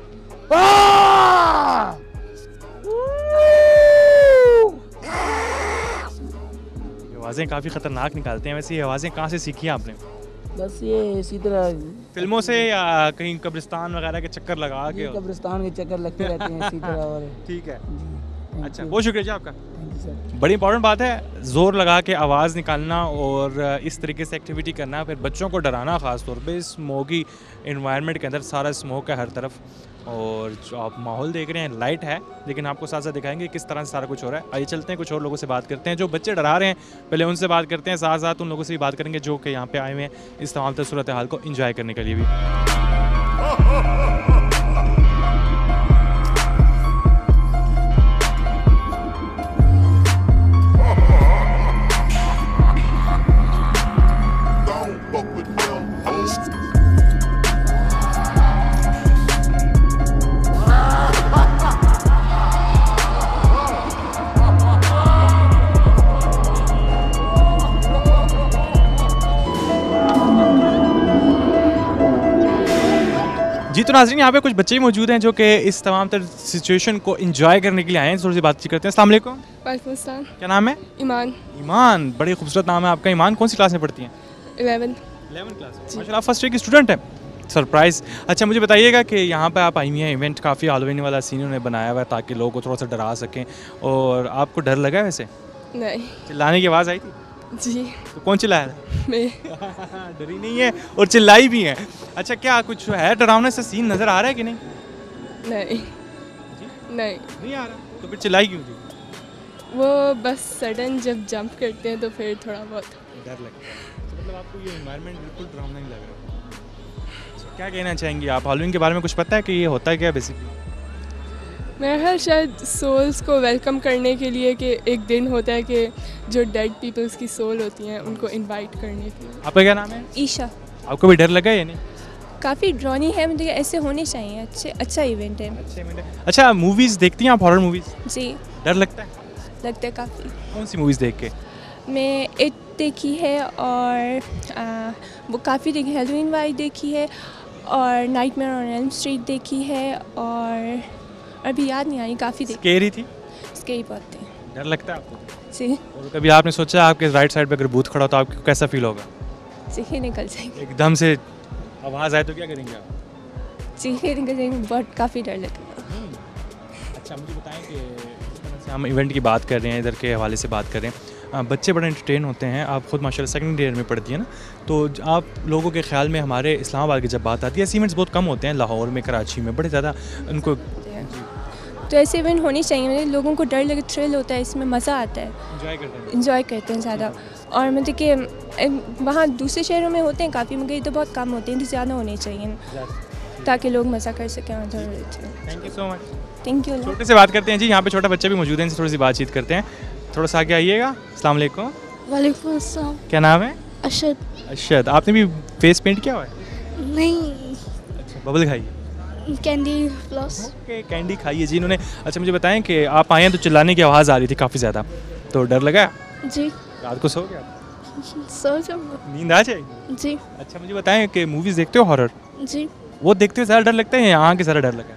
आवाज़ें काफ़ी ख़तरनाक निकालते हैं, वैसे ये आवाज़ें कहाँ से सीखी हैं आपने?
बस ये इसी तरह
फिल्मों से या कहीं कब्रिस्तान वगैरह के चक्कर लगा के?
कब्रिस्तान के चक्कर लगते रहते हैं इसी तरह। और
ठीक है, अच्छा, बहुत शुक्रिया जी आपका।
सर।
बड़ी इंपॉर्टेंट बात है ज़ोर लगा के आवाज़ निकालना और इस तरीके से एक्टिविटी करना, फिर बच्चों को डराना ख़ास तौर पे स्मोकी इन्वायरमेंट के अंदर, सारा स्मोक है हर तरफ और जो आप माहौल देख रहे हैं लाइट है, लेकिन आपको साथ साथ दिखाएंगे किस तरह से सारा कुछ हो रहा है। आइए चलते हैं, कुछ और लोगों से बात करते हैं जो बच्चे डरा रहे हैं, पहले उनसे बात करते हैं, साथ साथ उन लोगों से भी बात करेंगे जो कि यहाँ पे आए हुए हैं इस तमाम सूरत हाल को इंजॉय करने के लिए भी। जी, तो नाज़रीन यहाँ पे कुछ बच्चे मौजूद हैं जो कि इस तमाम तर सिचुएशन को एंजॉय करने के लिए आए हैं, थोड़ी सी बातचीत करते हैं। अस्सलाम वालेकुम।
वालेकुम अस्सलाम।
क्या नाम है?
ईमान।
ईमान, बड़ी खूबसूरत नाम है आपका। ईमान कौन सी क्लास में पढ़ती हैं?
11
क्लास। माशाल्लाह, फर्स्ट ईयर की स्टूडेंट है। सरप्राइज़। अच्छा, मुझे बताइएगा कि यहाँ पे आप आई हुई हैं, इवेंट काफ़ी हैलोवीन वाला सीन उन्होंने बनाया हुआ है ताकि लोगों को थोड़ा सा डरा सकें, और आपको डर लगा है वैसे?
नहीं।
चिल्लाने की आवाज़ आई थी?
जी।
तो कौन चिल्लाया था?
मैं।
डरी नहीं है और चिल्लाई भी है। अच्छा, क्या कुछ है डरावना सा सीन नज़र आ रहा है कि नहीं?
नहीं।
जी?
नहीं।
नहीं आ रहा, तो फिर चिल्लाई क्यों थी?
वो बस सडन जब जंप करते हैं तो फिर थोड़ा बहुत
डर लगता है। तो मतलब आपको ये एनवायरनमेंट बिल्कुल डरावना नहीं लग रहा। तो क्या कहना चाहेंगी आप? हॉलोवीन के बारे में कुछ पता है कि ये होता है क्या बेसिकली?
मेरा ख्याल शायद सोल्स को वेलकम करने के लिए कि एक दिन होता है कि जो डेड पीपल्स की सोल होती हैं उनको इनवाइट करने के लिए।
आपका क्या नाम है?
ईशा।
आपको भी डर लगा या नहीं?
काफ़ी ड्रॉनी है, मतलब ऐसे होने चाहिए। अच्छा इवेंट है।
अच्छा, मूवीज़ देखती हैं आप? Horror movies?
जी।
डर लगता है?
लगता है काफ़ी।
कौन सी मूवीज़ देख के?
मैं इट देखी है और वो काफ़ी देखी, हेलोवीन वाइट देखी है और नाइटमेयर ऑन एल्म स्ट्रीट देखी है और अभी याद नहीं आई, काफ़ी देखी।
स्केरी थी?
स्केरी बहुत थी।
डर लगता है आपको?
जी।
और कभी आपने सोचा आपके राइट साइड पे अगर भूत खड़ा हो तो आपको कैसा फील होगा?
चीखे निकल जाएंगे।
एकदम से आवाज़ आए तो क्या करेंगे आप?
चीखे निकल जाएंगे, बहुत काफ़ी डर लगेगा।
अच्छा, मुझे बताएं कि जिस तरह से हम इवेंट की बात कर रहे हैं, इधर के हवाले से बात कर रहे हैं, बच्चे बड़े एंटरटेन होते हैं। आप खुद माशाल्लाह सेकंड ईयर में पढ़ती है ना, तो आप लोगों के ख्याल में हमारे इस्लामाबाद की जब बात आती है, ऐसे इवेंट्स बहुत कम होते हैं। लाहौर में, कराची में बड़े ज़्यादा उनको
तो ऐसे इवेंट होने चाहिए। मतलब लोगों को डर लगे, थ्रिल होता है, इसमें मज़ा आता है, इंजॉय करते हैं ज़्यादा। और मतलब कि वहाँ दूसरे शहरों में होते हैं काफ़ी, मगर ये तो बहुत कम होते हैं, तो ज़्यादा होने चाहिए ताकि लोग मज़ा कर सकें।
Thank you so much.
Thank you.
छोटे से बात करते हैं जी, यहाँ पे छोटा बच्चा भी मौजूद है, इनसे थोड़ी सी बातचीत करते हैं। थोड़ा सा आगे आइएगा। अस्सलाम वालेकुम।
वालेकुम अस्सलाम।
क्या नाम है?
अशद।
अशद, आपने भी फेस पेंट किया हुआ है?
नहीं।
अच्छा, बबल खाइए।
Candy floss.
ओके, कैंडी खाइए जी इन्होंने। अच्छा, मुझे बताएं कि आप आए हैं तो चिल्लाने की आवाज़ आ रही थी काफ़ी ज़्यादा, तो डर लगा?
जी।
रात को सो गया?
सो जाऊँगा।
नींद आ जाएगी?
जी।
अच्छा, मुझे बताएं कि मूवीज़ देखते हो हॉरर?
जी।
वो देखते हो ज़्यादा डर लगता है या यहाँ के ज़्यादा डर लगा?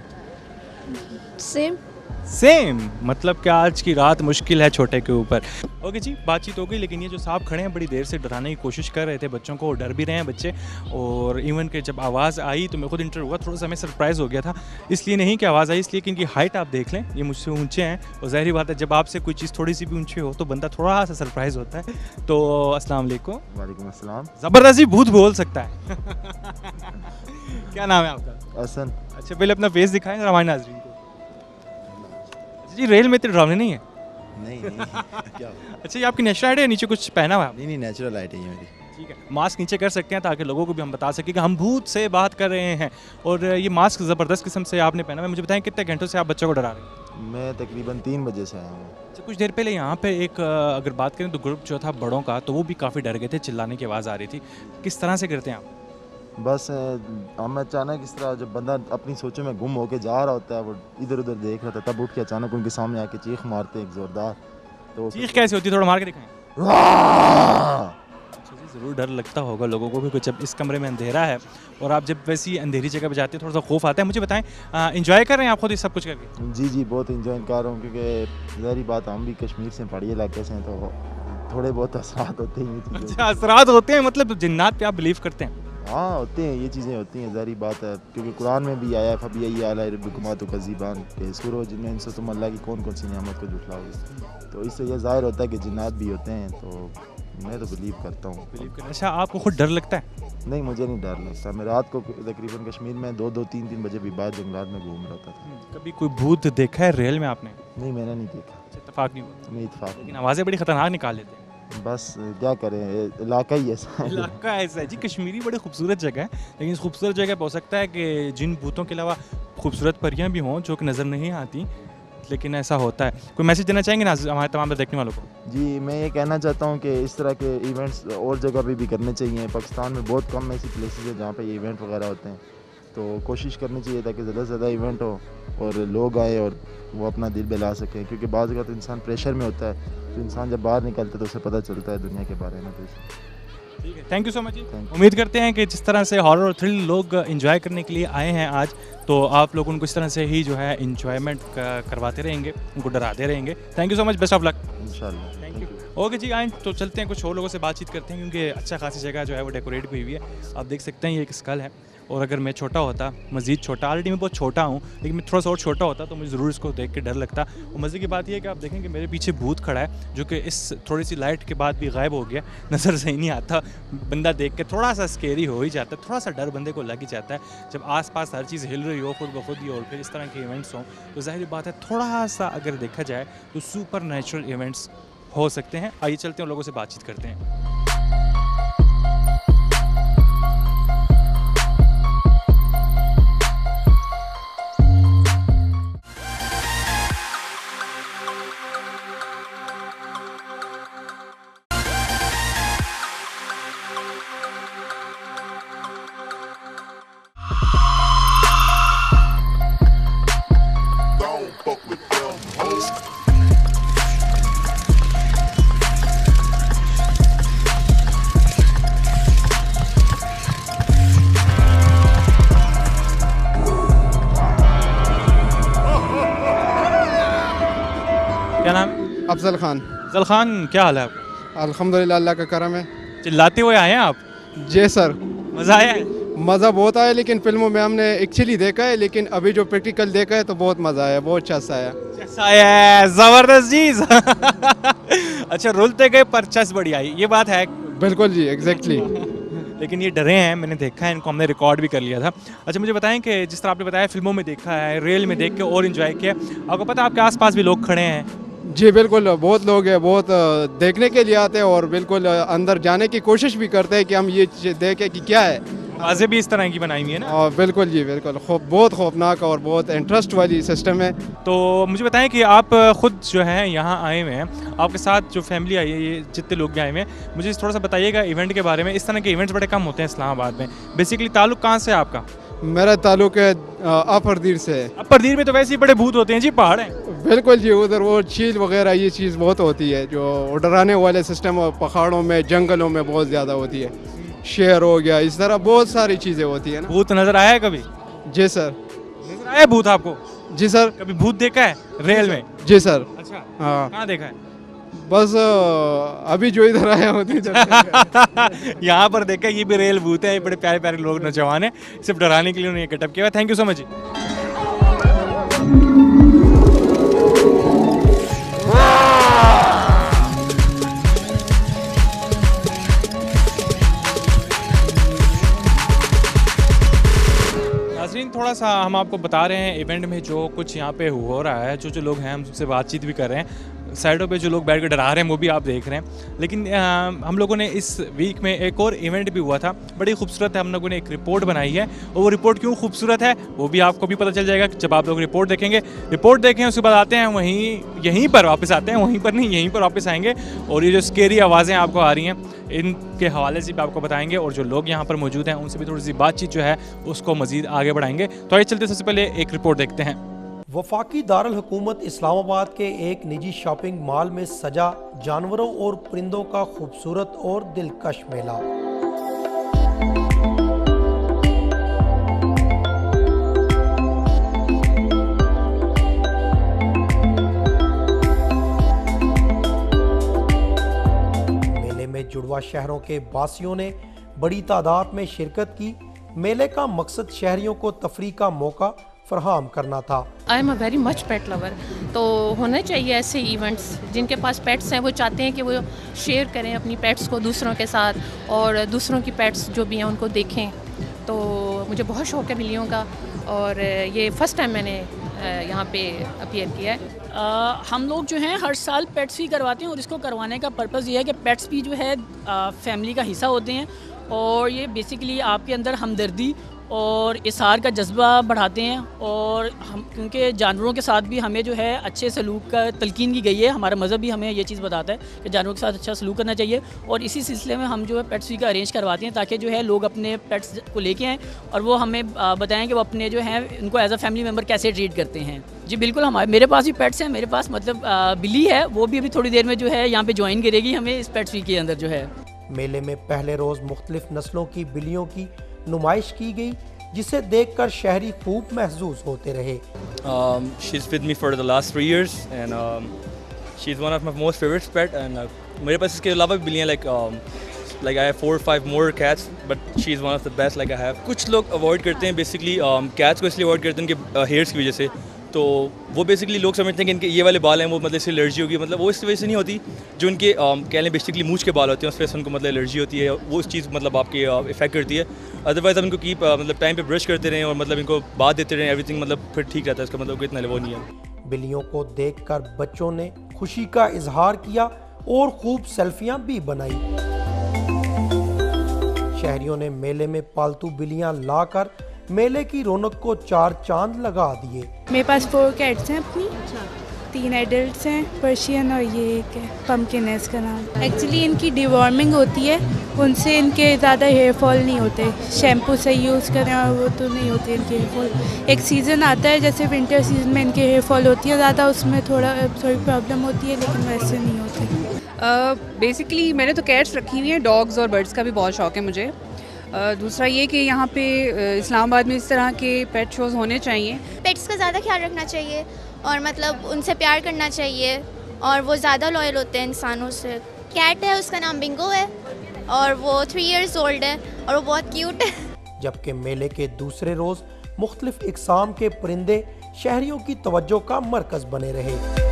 सेम मतलब कि आज की रात मुश्किल है छोटे के ऊपर। ओके जी, बातचीत हो गई, लेकिन ये जो साहब खड़े हैं बड़ी देर से डराने की कोशिश कर रहे थे बच्चों को, डर भी रहे हैं बच्चे। और इवन के जब आवाज़ आई तो मैं खुद इंटर हुआ, थोड़ा सा मैं सरप्राइज़ हो गया था। इसलिए नहीं कि आवाज़ आई, इसलिए कि इनकी हाइट आप देख लें, ये मुझसे ऊंचे हैं और ज़ाहिर बात है जब आपसे कोई चीज़ थोड़ी सी भी ऊंची हो तो बंदा थोड़ा सा सरप्राइज़ होता है। तो अस्सलाम वालेकुम।
वालेकुम अस्सलाम।
ज़बरदस्ती भूत बोल सकता है। क्या नाम है आपका?
हसन।
अच्छा, पहले अपना फेस दिखाएं हमारे नाज़रीन को। जी, रेल में इतने ड्रामे नहीं है?
नहीं क्या?
अच्छा, ये आपकी नेचुरल आइट है, नीचे कुछ पहना हुआ है?
नहीं, नेचुरल आइट है ये मेरी।
ठीक है, मास्क नीचे कर सकते हैं ताकि लोगों को भी हम बता सकें कि हम भूत से बात कर रहे हैं। और ये मास्क ज़बरदस्त किस्म से आपने पहना हुआ है। मुझे बताएं कितने घंटों से आप बच्चों को डरा रहे हैं?
मैं तकरीबन 3 बजे से आया हूँ।
अच्छा, कुछ देर पहले यहाँ पे एक अगर बात करें तो ग्रुप जो था बड़ों का, तो वो भी काफ़ी डर गए थे, चिल्लाने की आवाज़ आ रही थी। किस तरह से करते हैं आप?
बस हम अचानक इस तरह जब बंदा अपनी सोचों में गुम होके जा रहा होता है, वो इधर उधर देख रहा था, तब उठ के अचानक उनके सामने आके चीख मारते हैं एक ज़ोरदार। तो
चीख कैसे होती है, थोड़ा मार के दिखाएं। अच्छा जी, ज़रूर डर लगता होगा लोगों को भी, कुछ जब इस कमरे में अंधेरा है और आप जब वैसी अंधेरी जगह पे जाते हैं थोड़ा सा खौफ आता है। मुझे बताएं, एंजॉय कर रहे हैं आप खुद ये सब कुछ करके?
जी जी, बहुत इंजॉय कर रहा हूँ, क्योंकि ज़ाहिर बात हम भी कश्मीर से पहाड़ी इलाके से हैं, तो थोड़े बहुत असरात होते हैं।
अच्छा, असरात होते हैं, मतलब जिन्नात पे आप बिलीव करते हैं?
हाँ, होते हैं, ये चीज़ें होती हैं, ज़ाहिर बात है, क्योंकि कुरान में भी आया फबी यही आला रब्बुकुमा तुकज़्ज़िबान के सूरो जिनमें इनसे तुम अल्लाह की कौन कौन सी नियामत को झुठलाओगे। तो इससे ये ज़ाहिर होता है कि जिन्नात भी होते हैं, तो मैं तो बिलीव करता हूँ।
अच्छा, आपको खुद डर लगता है?
नहीं, मुझे नहीं डर लगता। मैं रात को तकरीबन कश्मीर में 2-2, 3-3 बजे भी बाद जंगलात में घूम रहा था।
कभी कोई भूत देखा है रियल में आपने?
नहीं, मैंने नहीं देखा।
इत्तेफाक नहीं हुआ?
नहीं, इत्तेफाक।
लेकिन आवाज़ें बड़ी ख़तरनाक निकाल लेते हैं।
बस क्या करें, इलाका ही ऐसा है।
इलाका ऐसा है जी। कश्मीरी बड़ी खूबसूरत जगह है, लेकिन इस खूबसूरत जगह पर हो सकता है कि जिन भूतों के अलावा खूबसूरत परियां भी हों जो कि नज़र नहीं आती, लेकिन ऐसा होता है। कोई मैसेज देना चाहेंगे ना हमारे तमाम देखने वालों को?
जी, मैं ये कहना चाहता हूँ कि इस तरह के इवेंट्स और जगह पे भी करने चाहिए। पाकिस्तान में बहुत कम ऐसी प्लेसेस है जहाँ पे ये इवेंट वगैरह होते हैं, तो कोशिश करनी चाहिए ताकि ज़्यादा से ज़्यादा इवेंट हो और लोग आए और वो अपना दिल बहला सकें, क्योंकि बाज़ वक़्त इंसान प्रेशर में होता है, तो इंसान जब बाहर निकलता है तो उसे पता चलता है दुनिया के बारे में। तो
ठीक है, थैंक यू सो मच जी। उम्मीद करते हैं कि जिस तरह से हॉरर और थ्रिल लोग एंजॉय करने के लिए आए हैं आज, तो आप लोग उनको इस तरह से ही जो है एंजॉयमेंट करवाते रहेंगे, उनको डराते रहेंगे। Thank you so much, best of luck.
इंशाल्लाह।
Thank you. ओके जी, आए तो चलते हैं, कुछ और लोगों से बातचीत करते हैं, क्योंकि अच्छा खासी जगह जो है वो डेकोरेट भी हुई है। आप देख सकते हैं ये एक स्कल है और अगर मैं छोटा होता, मज़ीद छोटा, ऑलरेडी मैं बहुत छोटा हूँ, लेकिन मैं थोड़ा सा और छोटा होता तो मुझे ज़रूर इसको देख के डर लगता। और मज़े की बात यह है कि आप देखें कि मेरे पीछे भूत खड़ा है, जो कि इस थोड़ी सी लाइट के बाद भी गायब हो गया, नज़र से ही नहीं आता। बंदा देख के थोड़ा सा स्केरी हो ही जाता है, थोड़ा सा डर बंदे को लग ही जाता है जब आसपास हर चीज़ हिल रही हो खुद ब खुद ही, और फिर इस तरह के इवेंट्स हों। तो ज़ाहिर बात है थोड़ा सा अगर देखा जाए तो सुपर नेचुरल इवेंट्स हो सकते हैं। आइए चलते हैं, लोगों से बातचीत करते हैं। क्या नाम?
अफजल खान।
अफजल खान, क्या हाल है आपका?
अल्हम्दुलिल्लाह, अल्लाह का करम है।
चिल्लाते हुए आए हैं आप?
जी सर।
मज़ा आया है?
मज़ा बहुत आया, लेकिन फिल्मों में हमने एक्चुअली देखा है, लेकिन अभी जो प्रैक्टिकल देखा है तो बहुत मज़ा आया, बहुत अच्छा आया।
ज़बरदस्त चीज़। अच्छा, रुलते गए पर चस बड़ी आई, ये बात है?
बिल्कुल जी, एग्जैक्टली।
लेकिन ये डरे हैं, मैंने देखा है इनको, हमने रिकॉर्ड भी कर लिया था। अच्छा, मुझे बताएं कि जिस तरह आपने बताया फिल्मों में देखा है, रियल में देख के और इन्जॉय किया, आपको पता है आपके आसपास भी लोग खड़े हैं?
जी बिल्कुल, बहुत लोग हैं, बहुत देखने के लिए आते हैं और बिल्कुल अंदर जाने की कोशिश भी करते हैं कि हम ये देखें कि क्या है।
आवाज़ें भी इस तरह की बनाई हुई है ना?
बिल्कुल जी, बिल्कुल, बहुत खौफनाक और बहुत इंटरेस्ट वाली सिस्टम है।
तो मुझे बताएं कि आप ख़ुद जो है यहाँ आए हुए हैं, आपके साथ जो फैमिली आई है, ये जितने लोग भी आए हुए हैं, मुझे थोड़ा सा बताइएगा इवेंट के बारे में। इस तरह के इवेंट्स बड़े कम होते हैं इस्लामाबाद में। बेसिकली ताल्लुक़ कहाँ से है आपका?
मेरा ताल्लुक है अपर दीर से।
अपर दीर में तो वैसे ही बड़े भूत होते हैं जी, पहाड़ हैं।
बिल्कुल जी, उधर वो चील वगैरह ये चीज़ बहुत होती है, जो डराने वाले सिस्टम पहाड़ों में, जंगलों में बहुत ज़्यादा होती है। शेर हो गया, इस तरह बहुत सारी चीज़ें होती है ना।
भूत नज़र आया है कभी?
जी सर।
नज़र आया भूत आपको?
जी सर।
कभी भूत देखा है रियल में?
जी सर।
अच्छा,
हाँ।
कहाँ देखा है?
बस अभी जो इधर आया होती
यहाँ पर देखा, ये भी रियल भूत है। ये बड़े प्यारे प्यारे लोग नौजवान हैं, सिर्फ डराने के लिए उन्हें गेटअप किया। Thank you so much. नाज़रीन, थोड़ा सा हम आपको बता रहे हैं इवेंट में जो कुछ यहाँ पे हो रहा है, जो लोग हैं हम उनसे बातचीत भी कर रहे हैं। साइडों पे जो लोग बैठ कर डरा रहे हैं वो भी आप देख रहे हैं। लेकिन हम लोगों ने इस वीक में एक और इवेंट भी हुआ था, बड़ी खूबसूरत है। हम लोगों ने एक रिपोर्ट बनाई है, और वो रिपोर्ट क्यों खूबसूरत है वो भी आपको भी पता चल जाएगा जब आप लोग रिपोर्ट देखेंगे। रिपोर्ट देखें, उसके बाद आते हैं यहीं पर वापस आते हैं, वहीं पर नहीं, यहीं पर वापस आएंगे। और ये जो स्केरी आवाज़ें आपको आ रही हैं, इनके हवाले से भी आपको बताएंगे, और जो लोग यहाँ पर मौजूद हैं उनसे भी थोड़ी सी बातचीत जो है उसको मज़ीद आगे बढ़ाएंगे। तो आइए चलते, सबसे पहले एक रिपोर्ट देखते हैं।
वफाकी दारुल हुकूमत इस्लामाबाद के एक निजी शॉपिंग मॉल में सजा जानवरों और परिंदों का खूबसूरत और दिलकश मेला। मेले में जुड़वा शहरों के वासियों ने बड़ी तादाद में शिरकत की। मेले का मकसद शहरियों को तफरीह का मौका फराहम करना था।
I am a very much pet lover, तो होने चाहिए ऐसे इवेंट्स। जिनके पास पेट्स हैं वो चाहते हैं कि वो शेयर करें अपनी पेट्स को दूसरों के साथ, और दूसरों की पेट्स जो भी हैं उनको देखें। तो मुझे बहुत शौक़ है बिल्लियों का, और ये फ़र्स्ट टाइम मैंने यहाँ पे अपीयर किया है।
हम लोग जो हैं हर साल पेट्स भी करवाते हैं, और इसको करवाने का पर्पज़ ये है कि पेट्स भी जो है फैमिली का हिस्सा होते हैं, और ये बेसिकली आपके अंदर हमदर्दी और इसार का जज्बा बढ़ाते हैं। और हम, क्योंकि जानवरों के साथ भी हमें जो है अच्छे सलूक का तलकीन की गई है, हमारा मज़हब भी हमें ये चीज़ बताता है कि जानवरों के साथ अच्छा सलूक करना चाहिए। और इसी सिलसिले में हम जो है पेट्स वीक अरेंज करवाते हैं, ताकि जो है लोग अपने पेट्स को लेके आएँ और वो हमें बताएं कि वो अपने जो हैं उनको एज अ फैमिली मेम्बर कैसे ट्रीट करते हैं। जी बिल्कुल, मेरे पास भी पेट्स हैं। मेरे पास मतलब बिल्ली है, वो भी अभी थोड़ी देर में जो है यहाँ पर ज्वाइन करेगी हमें इस पेट्स वीक के अंदर जो है।
मेले में पहले रोज़ मुख्तलिफ नस्लों की बिल्लियों की नुमाइश की गई, जिसे देखकर शहरी खूब महसूस होते रहे।
She's with me for the last 3 years and she's one of my most favorite pet and मेरे पास इसके अलावा भी बिल्लियाँ Like I have 4 or 5 more cats, but she is one of the best. Like I have. कुछ लोग avoid करते हैं basically cats को इसलिए avoid करते हैं इनके hairs की वजह से. तो वो बेसिकली लोग समझते हैं कि इनके ये वाले बाल हैं वो मतलब इससे एलर्जी होगी, मतलब वो इस वजह से नहीं होती. जो उनके कह लें बेसिकली मूंछ के बाल होते हैं उस वजह से उनको मतलब एलर्जी होती है, वो उस चीज़ मतलब आपके इफेक्ट करती है. अदरवाइज़ आप इनको कीप मतलब टाइम पे ब्रश करते रहें और मतलब इनको बात देते रहें, एवरीथिंग मतलब फिर ठीक रहता है. इसका मतलब इतना वो नहीं है.
बिल्लियों को देखकर बच्चों ने खुशी का इजहार किया और खूब सेल्फियां भी बनाई. शहरियों ने मेले में पालतू बिल्लियां लाकर मेले की रौनक को 4 चांद लगा दिए.
मेरे पास 4 कैट्स हैं अपनी, 3 एडल्ट्स हैं, पर्शियन और ये एक है पम्पकिन है इसका नाम. एक्चुअली इनकी डिवॉर्मिंग होती है, उनसे इनके ज़्यादा हेयर फॉल नहीं होते. शैम्पू सही यूज़ करें और वो तो नहीं होते इनके हेयर फॉल. एक सीज़न आता है जैसे विंटर सीजन में इनके हेयर फॉल होती है ज़्यादा, उसमें थोड़ी प्रॉब्लम होती है, लेकिन वैसे नहीं होती.
बेसिकली मैंने तो कैट्स रखी हुई हैं, डॉग्स और बर्ड्स का भी बहुत शौक़ है मुझे. दूसरा ये कि यहाँ पे इस्लामाबाद में इस तरह के पेट शोज़ होने चाहिए.
पेट्स का ज़्यादा ख्याल रखना चाहिए और मतलब उनसे प्यार करना चाहिए और वो ज़्यादा लॉयल होते हैं इंसानों से. कैट है, उसका नाम बिंगो है और वो 3 इयर्स ओल्ड है और वो बहुत क्यूट है.
जबकि मेले के दूसरे रोज मुख्तलिफ इकसाम के परिंदे शहरियों की तवज्जो का मरकज बने रहे.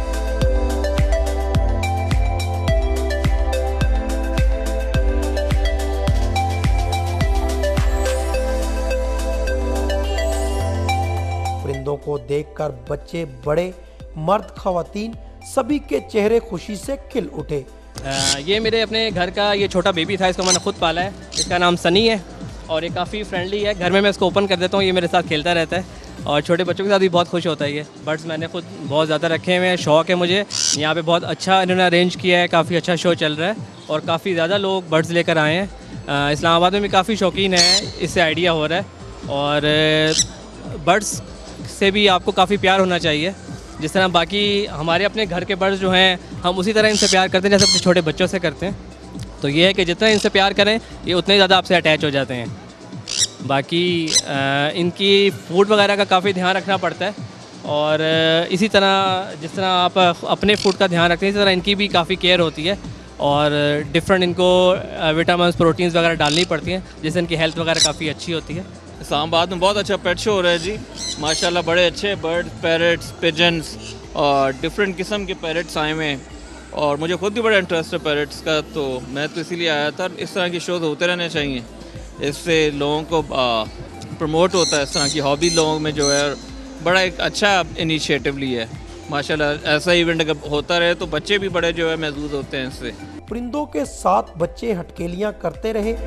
परिंदों को देखकर बच्चे, बड़े, मर्द, खवातीन सभी के चेहरे खुशी से खिल उठे.
ये मेरे अपने घर का ये छोटा बेबी था, इसको मैंने खुद पाला है. इसका नाम सनी है और ये काफ़ी फ्रेंडली है. घर में मैं इसको ओपन कर देता हूँ, ये मेरे साथ खेलता रहता है और छोटे बच्चों के साथ भी बहुत खुश होता है. ये बर्ड्स मैंने खुद बहुत ज़्यादा रखे हुए हैं, शौक़ है मुझे. यहाँ पे बहुत अच्छा इन्होंने अरेंज किया है, काफ़ी अच्छा शो चल रहा है और काफ़ी ज़्यादा लोग बर्ड्स लेकर आए हैं. इस्लामाबाद में भी काफ़ी शौकीन है, इससे आइडिया हो रहा है. और बर्ड्स से भी आपको काफ़ी प्यार होना चाहिए. जिस तरह बाकी हमारे अपने घर के बर्ड्स जो हैं हम उसी तरह इनसे प्यार करते हैं जैसे अपने छोटे बच्चों से करते हैं. तो ये है कि जितना इनसे प्यार करें ये उतने ही ज़्यादा आपसे अटैच हो जाते हैं. बाकी इनकी फूड वगैरह का काफ़ी ध्यान रखना पड़ता है और इसी तरह जिस तरह आप अपने फूड का ध्यान रखते हैं इसी तरह इनकी भी काफ़ी केयर होती है और डिफरेंट इनको विटामिन प्रोटीन्स वगैरह डालनी पड़ती हैं जिससे इनकी हेल्थ वगैरह काफ़ी अच्छी होती है.
इस्लामाबाद में बहुत अच्छा पेट शो हो रहा है जी, माशाल्लाह. बड़े अच्छे बर्ड, पैरट्स, पिजन्स और डिफरेंट किस्म के पैरट्स आए हुए हैं और मुझे खुद भी बड़ा इंटरेस्ट है पैरट्स का, तो मैं तो इसीलिए आया था. इस तरह के शोज़ होते रहने चाहिए, इससे लोगों को प्रमोट होता है. इस तरह की हॉबी लोगों में जो है बड़ा एक अच्छा इनिशिएटिव लिया है माशाल्लाह. ऐसा इवेंट अगर होता रहे तो बच्चे भी बड़े जो है महसूस होते हैं इससे.
परिंदों के साथ बच्चे हटकेलियां करते रहे.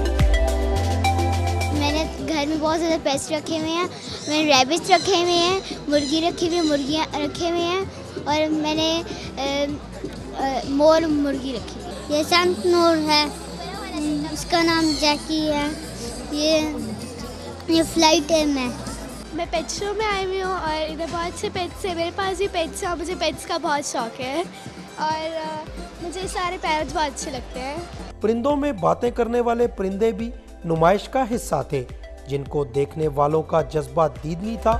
मैंने घर में बहुत ज़्यादा पेट्स रखे हुए हैं. मैंने रैबिट्स रखे हुए हैं, मुर्गी रखी हुई है, मुर्गियाँ रखे हुए हैं और मैंने मोर मुर्गी रखी हुई है. ये संत नूर है, उसका नाम जैकी है. ये फ्लाइट है. मैं पेट शो में आई हुई हूँ और इधर बहुत से पेट्स है. मेरे पास भी पेट्स हैं और मुझे पेट्स का बहुत शौक़ है और मुझे सारे पैरट्स बहुत अच्छे लगते हैं.
परिंदों में बातें करने वाले परिंदे भी नुमाइश का हिस्सा थे जिनको देखने वालों का जज्बा दीदनी था.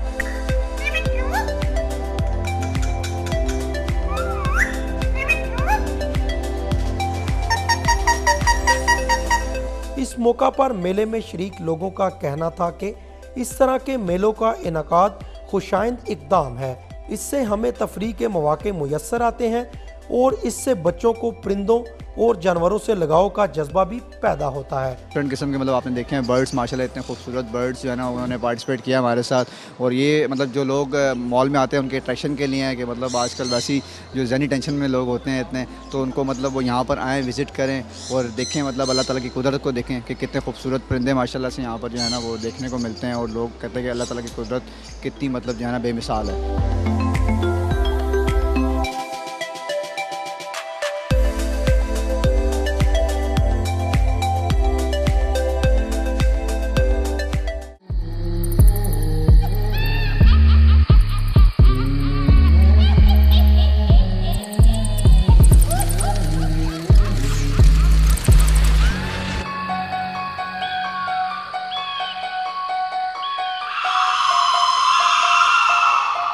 इस मौका पर मेले में शरीक लोगों का कहना था कि इस तरह के मेलों का इनकाद खुशाइंद इक़दाम है. इससे हमें तफरीह के मौके मुयस्सर आते हैं और इससे बच्चों को परिंदों और जानवरों से लगाव का जज्बा भी पैदा होता है.
डिफरेंट किस्म के मतलब आपने देखे हैं बर्ड्स, माशाल्लाह इतने खूबसूरत बर्ड्स जो है ना उन्होंने पार्टिसिपेट किया हमारे साथ. और ये मतलब जो लोग मॉल में आते हैं उनके अट्रैक्शन के लिए है कि मतलब आजकल वैसी जो ज़हनी टेंशन में लोग होते हैं इतने, तो उनको मतलब वो यहाँ पर आएँ, विज़िट करें और देखें मतलब अल्लाह ताला की कुदरत को देखें कि कितने खूबसूरत परिंदे माशाल्लाह से यहाँ पर जो है ना वो देखने को मिलते हैं. और लोग कहते हैं कि अल्लाह ताला की कुदरत कितनी मतलब जो है ना बेमिसाल है.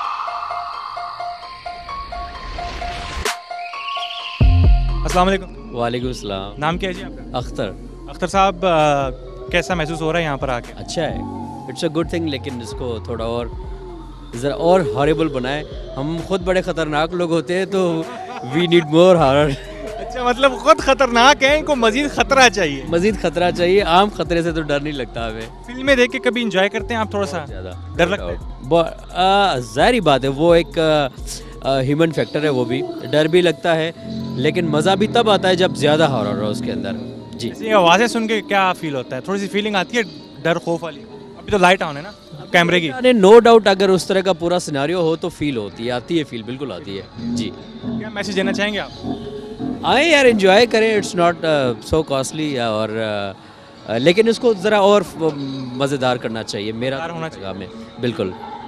अस्सलाम वालेकुम.
वालेकुम सलाम।
नाम क्या है जी आपका?
अख्तर।
अख्तर साहब, कैसा महसूस हो रहा है यहाँ पर आके?
अच्छा है, इट्स अ गुड थिंग, लेकिन इसको थोड़ा और ज़रा और हॉरेबल बनाए। हम खुद बड़े ख़तरनाक लोग होते हैं, तो वी नीड मोर हॉरर।
अच्छा, मतलब खुद खतरनाक है, इनको मजीद खतरा चाहिए।
मजीद खतरा चाहिए, आम खतरे से तो डर नहीं लगता हमें।
फिल्में देख के कभी इंजॉय करते हैं आप? थोड़ा सा
ज़्यादा
डर लगता है?
ज़ाहिर बात है, वो एक ह्यूमन फैक्टर है, वो भी डर भी लगता है, लेकिन मज़ा भी तब आता है जब ज़्यादा हॉरर हो उसके अंदर। जी,
ये आवाज़ें सुन के क्या फील होता है? थोड़ी सी फीलिंग आती है डर खौफ वाली? अभी तो लाइट ऑन है ना कैमरे की।
अरे नो डाउट, अगर उस तरह का पूरा सिनेरियो हो तो फील होती है, आती है फील, बिल्कुल आती है जी।
क्या मैसेज देना चाहेंगे आप?
आए यार, एंजॉय करें, इट्स नॉट सो कॉस्टली, और लेकिन इसको ज़रा और मज़ेदार करना चाहिए, मेरा होना चाहिए में, बिल्कुल।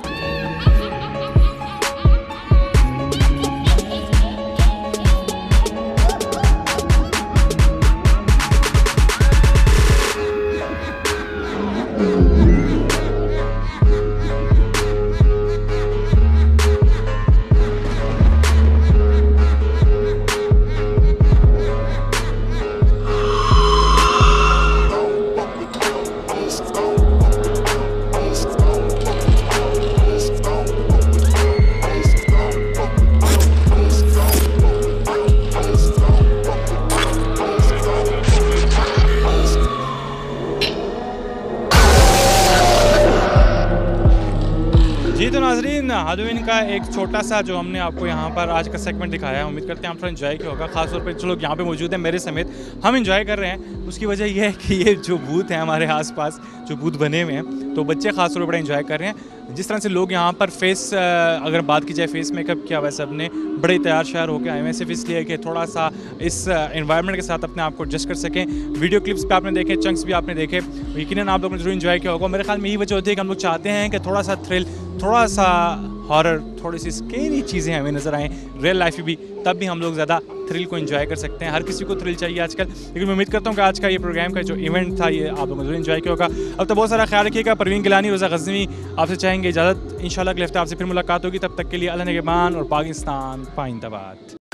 जी तो नाजरीन, हैलोवीन का एक छोटा सा जो हमने आपको यहाँ पर आज का सेगमेंट दिखाया है, उम्मीद करते हैं आप थोड़ा इन्जॉय किया होगा। खासतौर पर जो लोग यहाँ पे मौजूद हैं मेरे समेत, हम इन्जॉय कर रहे हैं। उसकी वजह यह है कि ये जो बूथ हैं हमारे आसपास, जो बूथ बने हुए हैं, तो बच्चे खासतौर पर बड़ा इन्जॉय कर रहे हैं। जिस तरह से लोग यहाँ पर फेस, अगर बात की जाए फेस मेकअप किया हुआ है सबने, बड़े तैयार शहर होकर आए हैं, सिर्फ इसलिए कि थोड़ा सा इस एनवायरनमेंट के साथ अपने आप को एडजस्ट कर सकें। वीडियो क्लिप्स पे आपने देखे, चंक्स भी आपने देखे, यकीनन आप लोगों ने जरूर इन्जॉय किया होगा। मेरे ख्याल में यही वजह होती है कि हम लोग चाहते हैं कि थोड़ा सा थ्रिल, थोड़ा सा हॉरर, थोड़ी सी स्केरी चीज़ें हमें नज़र आएँ रियल लाइफ में भी, तब भी हम लोग ज़्यादा थ्रिल को एंजॉय कर सकते हैं। हर किसी को थ्रिल चाहिए आजकल, लेकिन मैं उम्मीद करता हूँ कि आज का ये प्रोग्राम का जो इवेंट था, ये आप लोगों ने जरूर एंजॉय किया होगा। अब तो बहुत सारा ख्याल रखिएगा। परवीन गिलानी, रज़ा गज़नवी आपसे चाहेंगे इजाज़त। इंशाल्लाह अगले हफ्ते आपसे फिर मुलाकात होगी, तब तक के लिए अल्लाह निगहबान और पाकिस्तान पाइंदाबाद।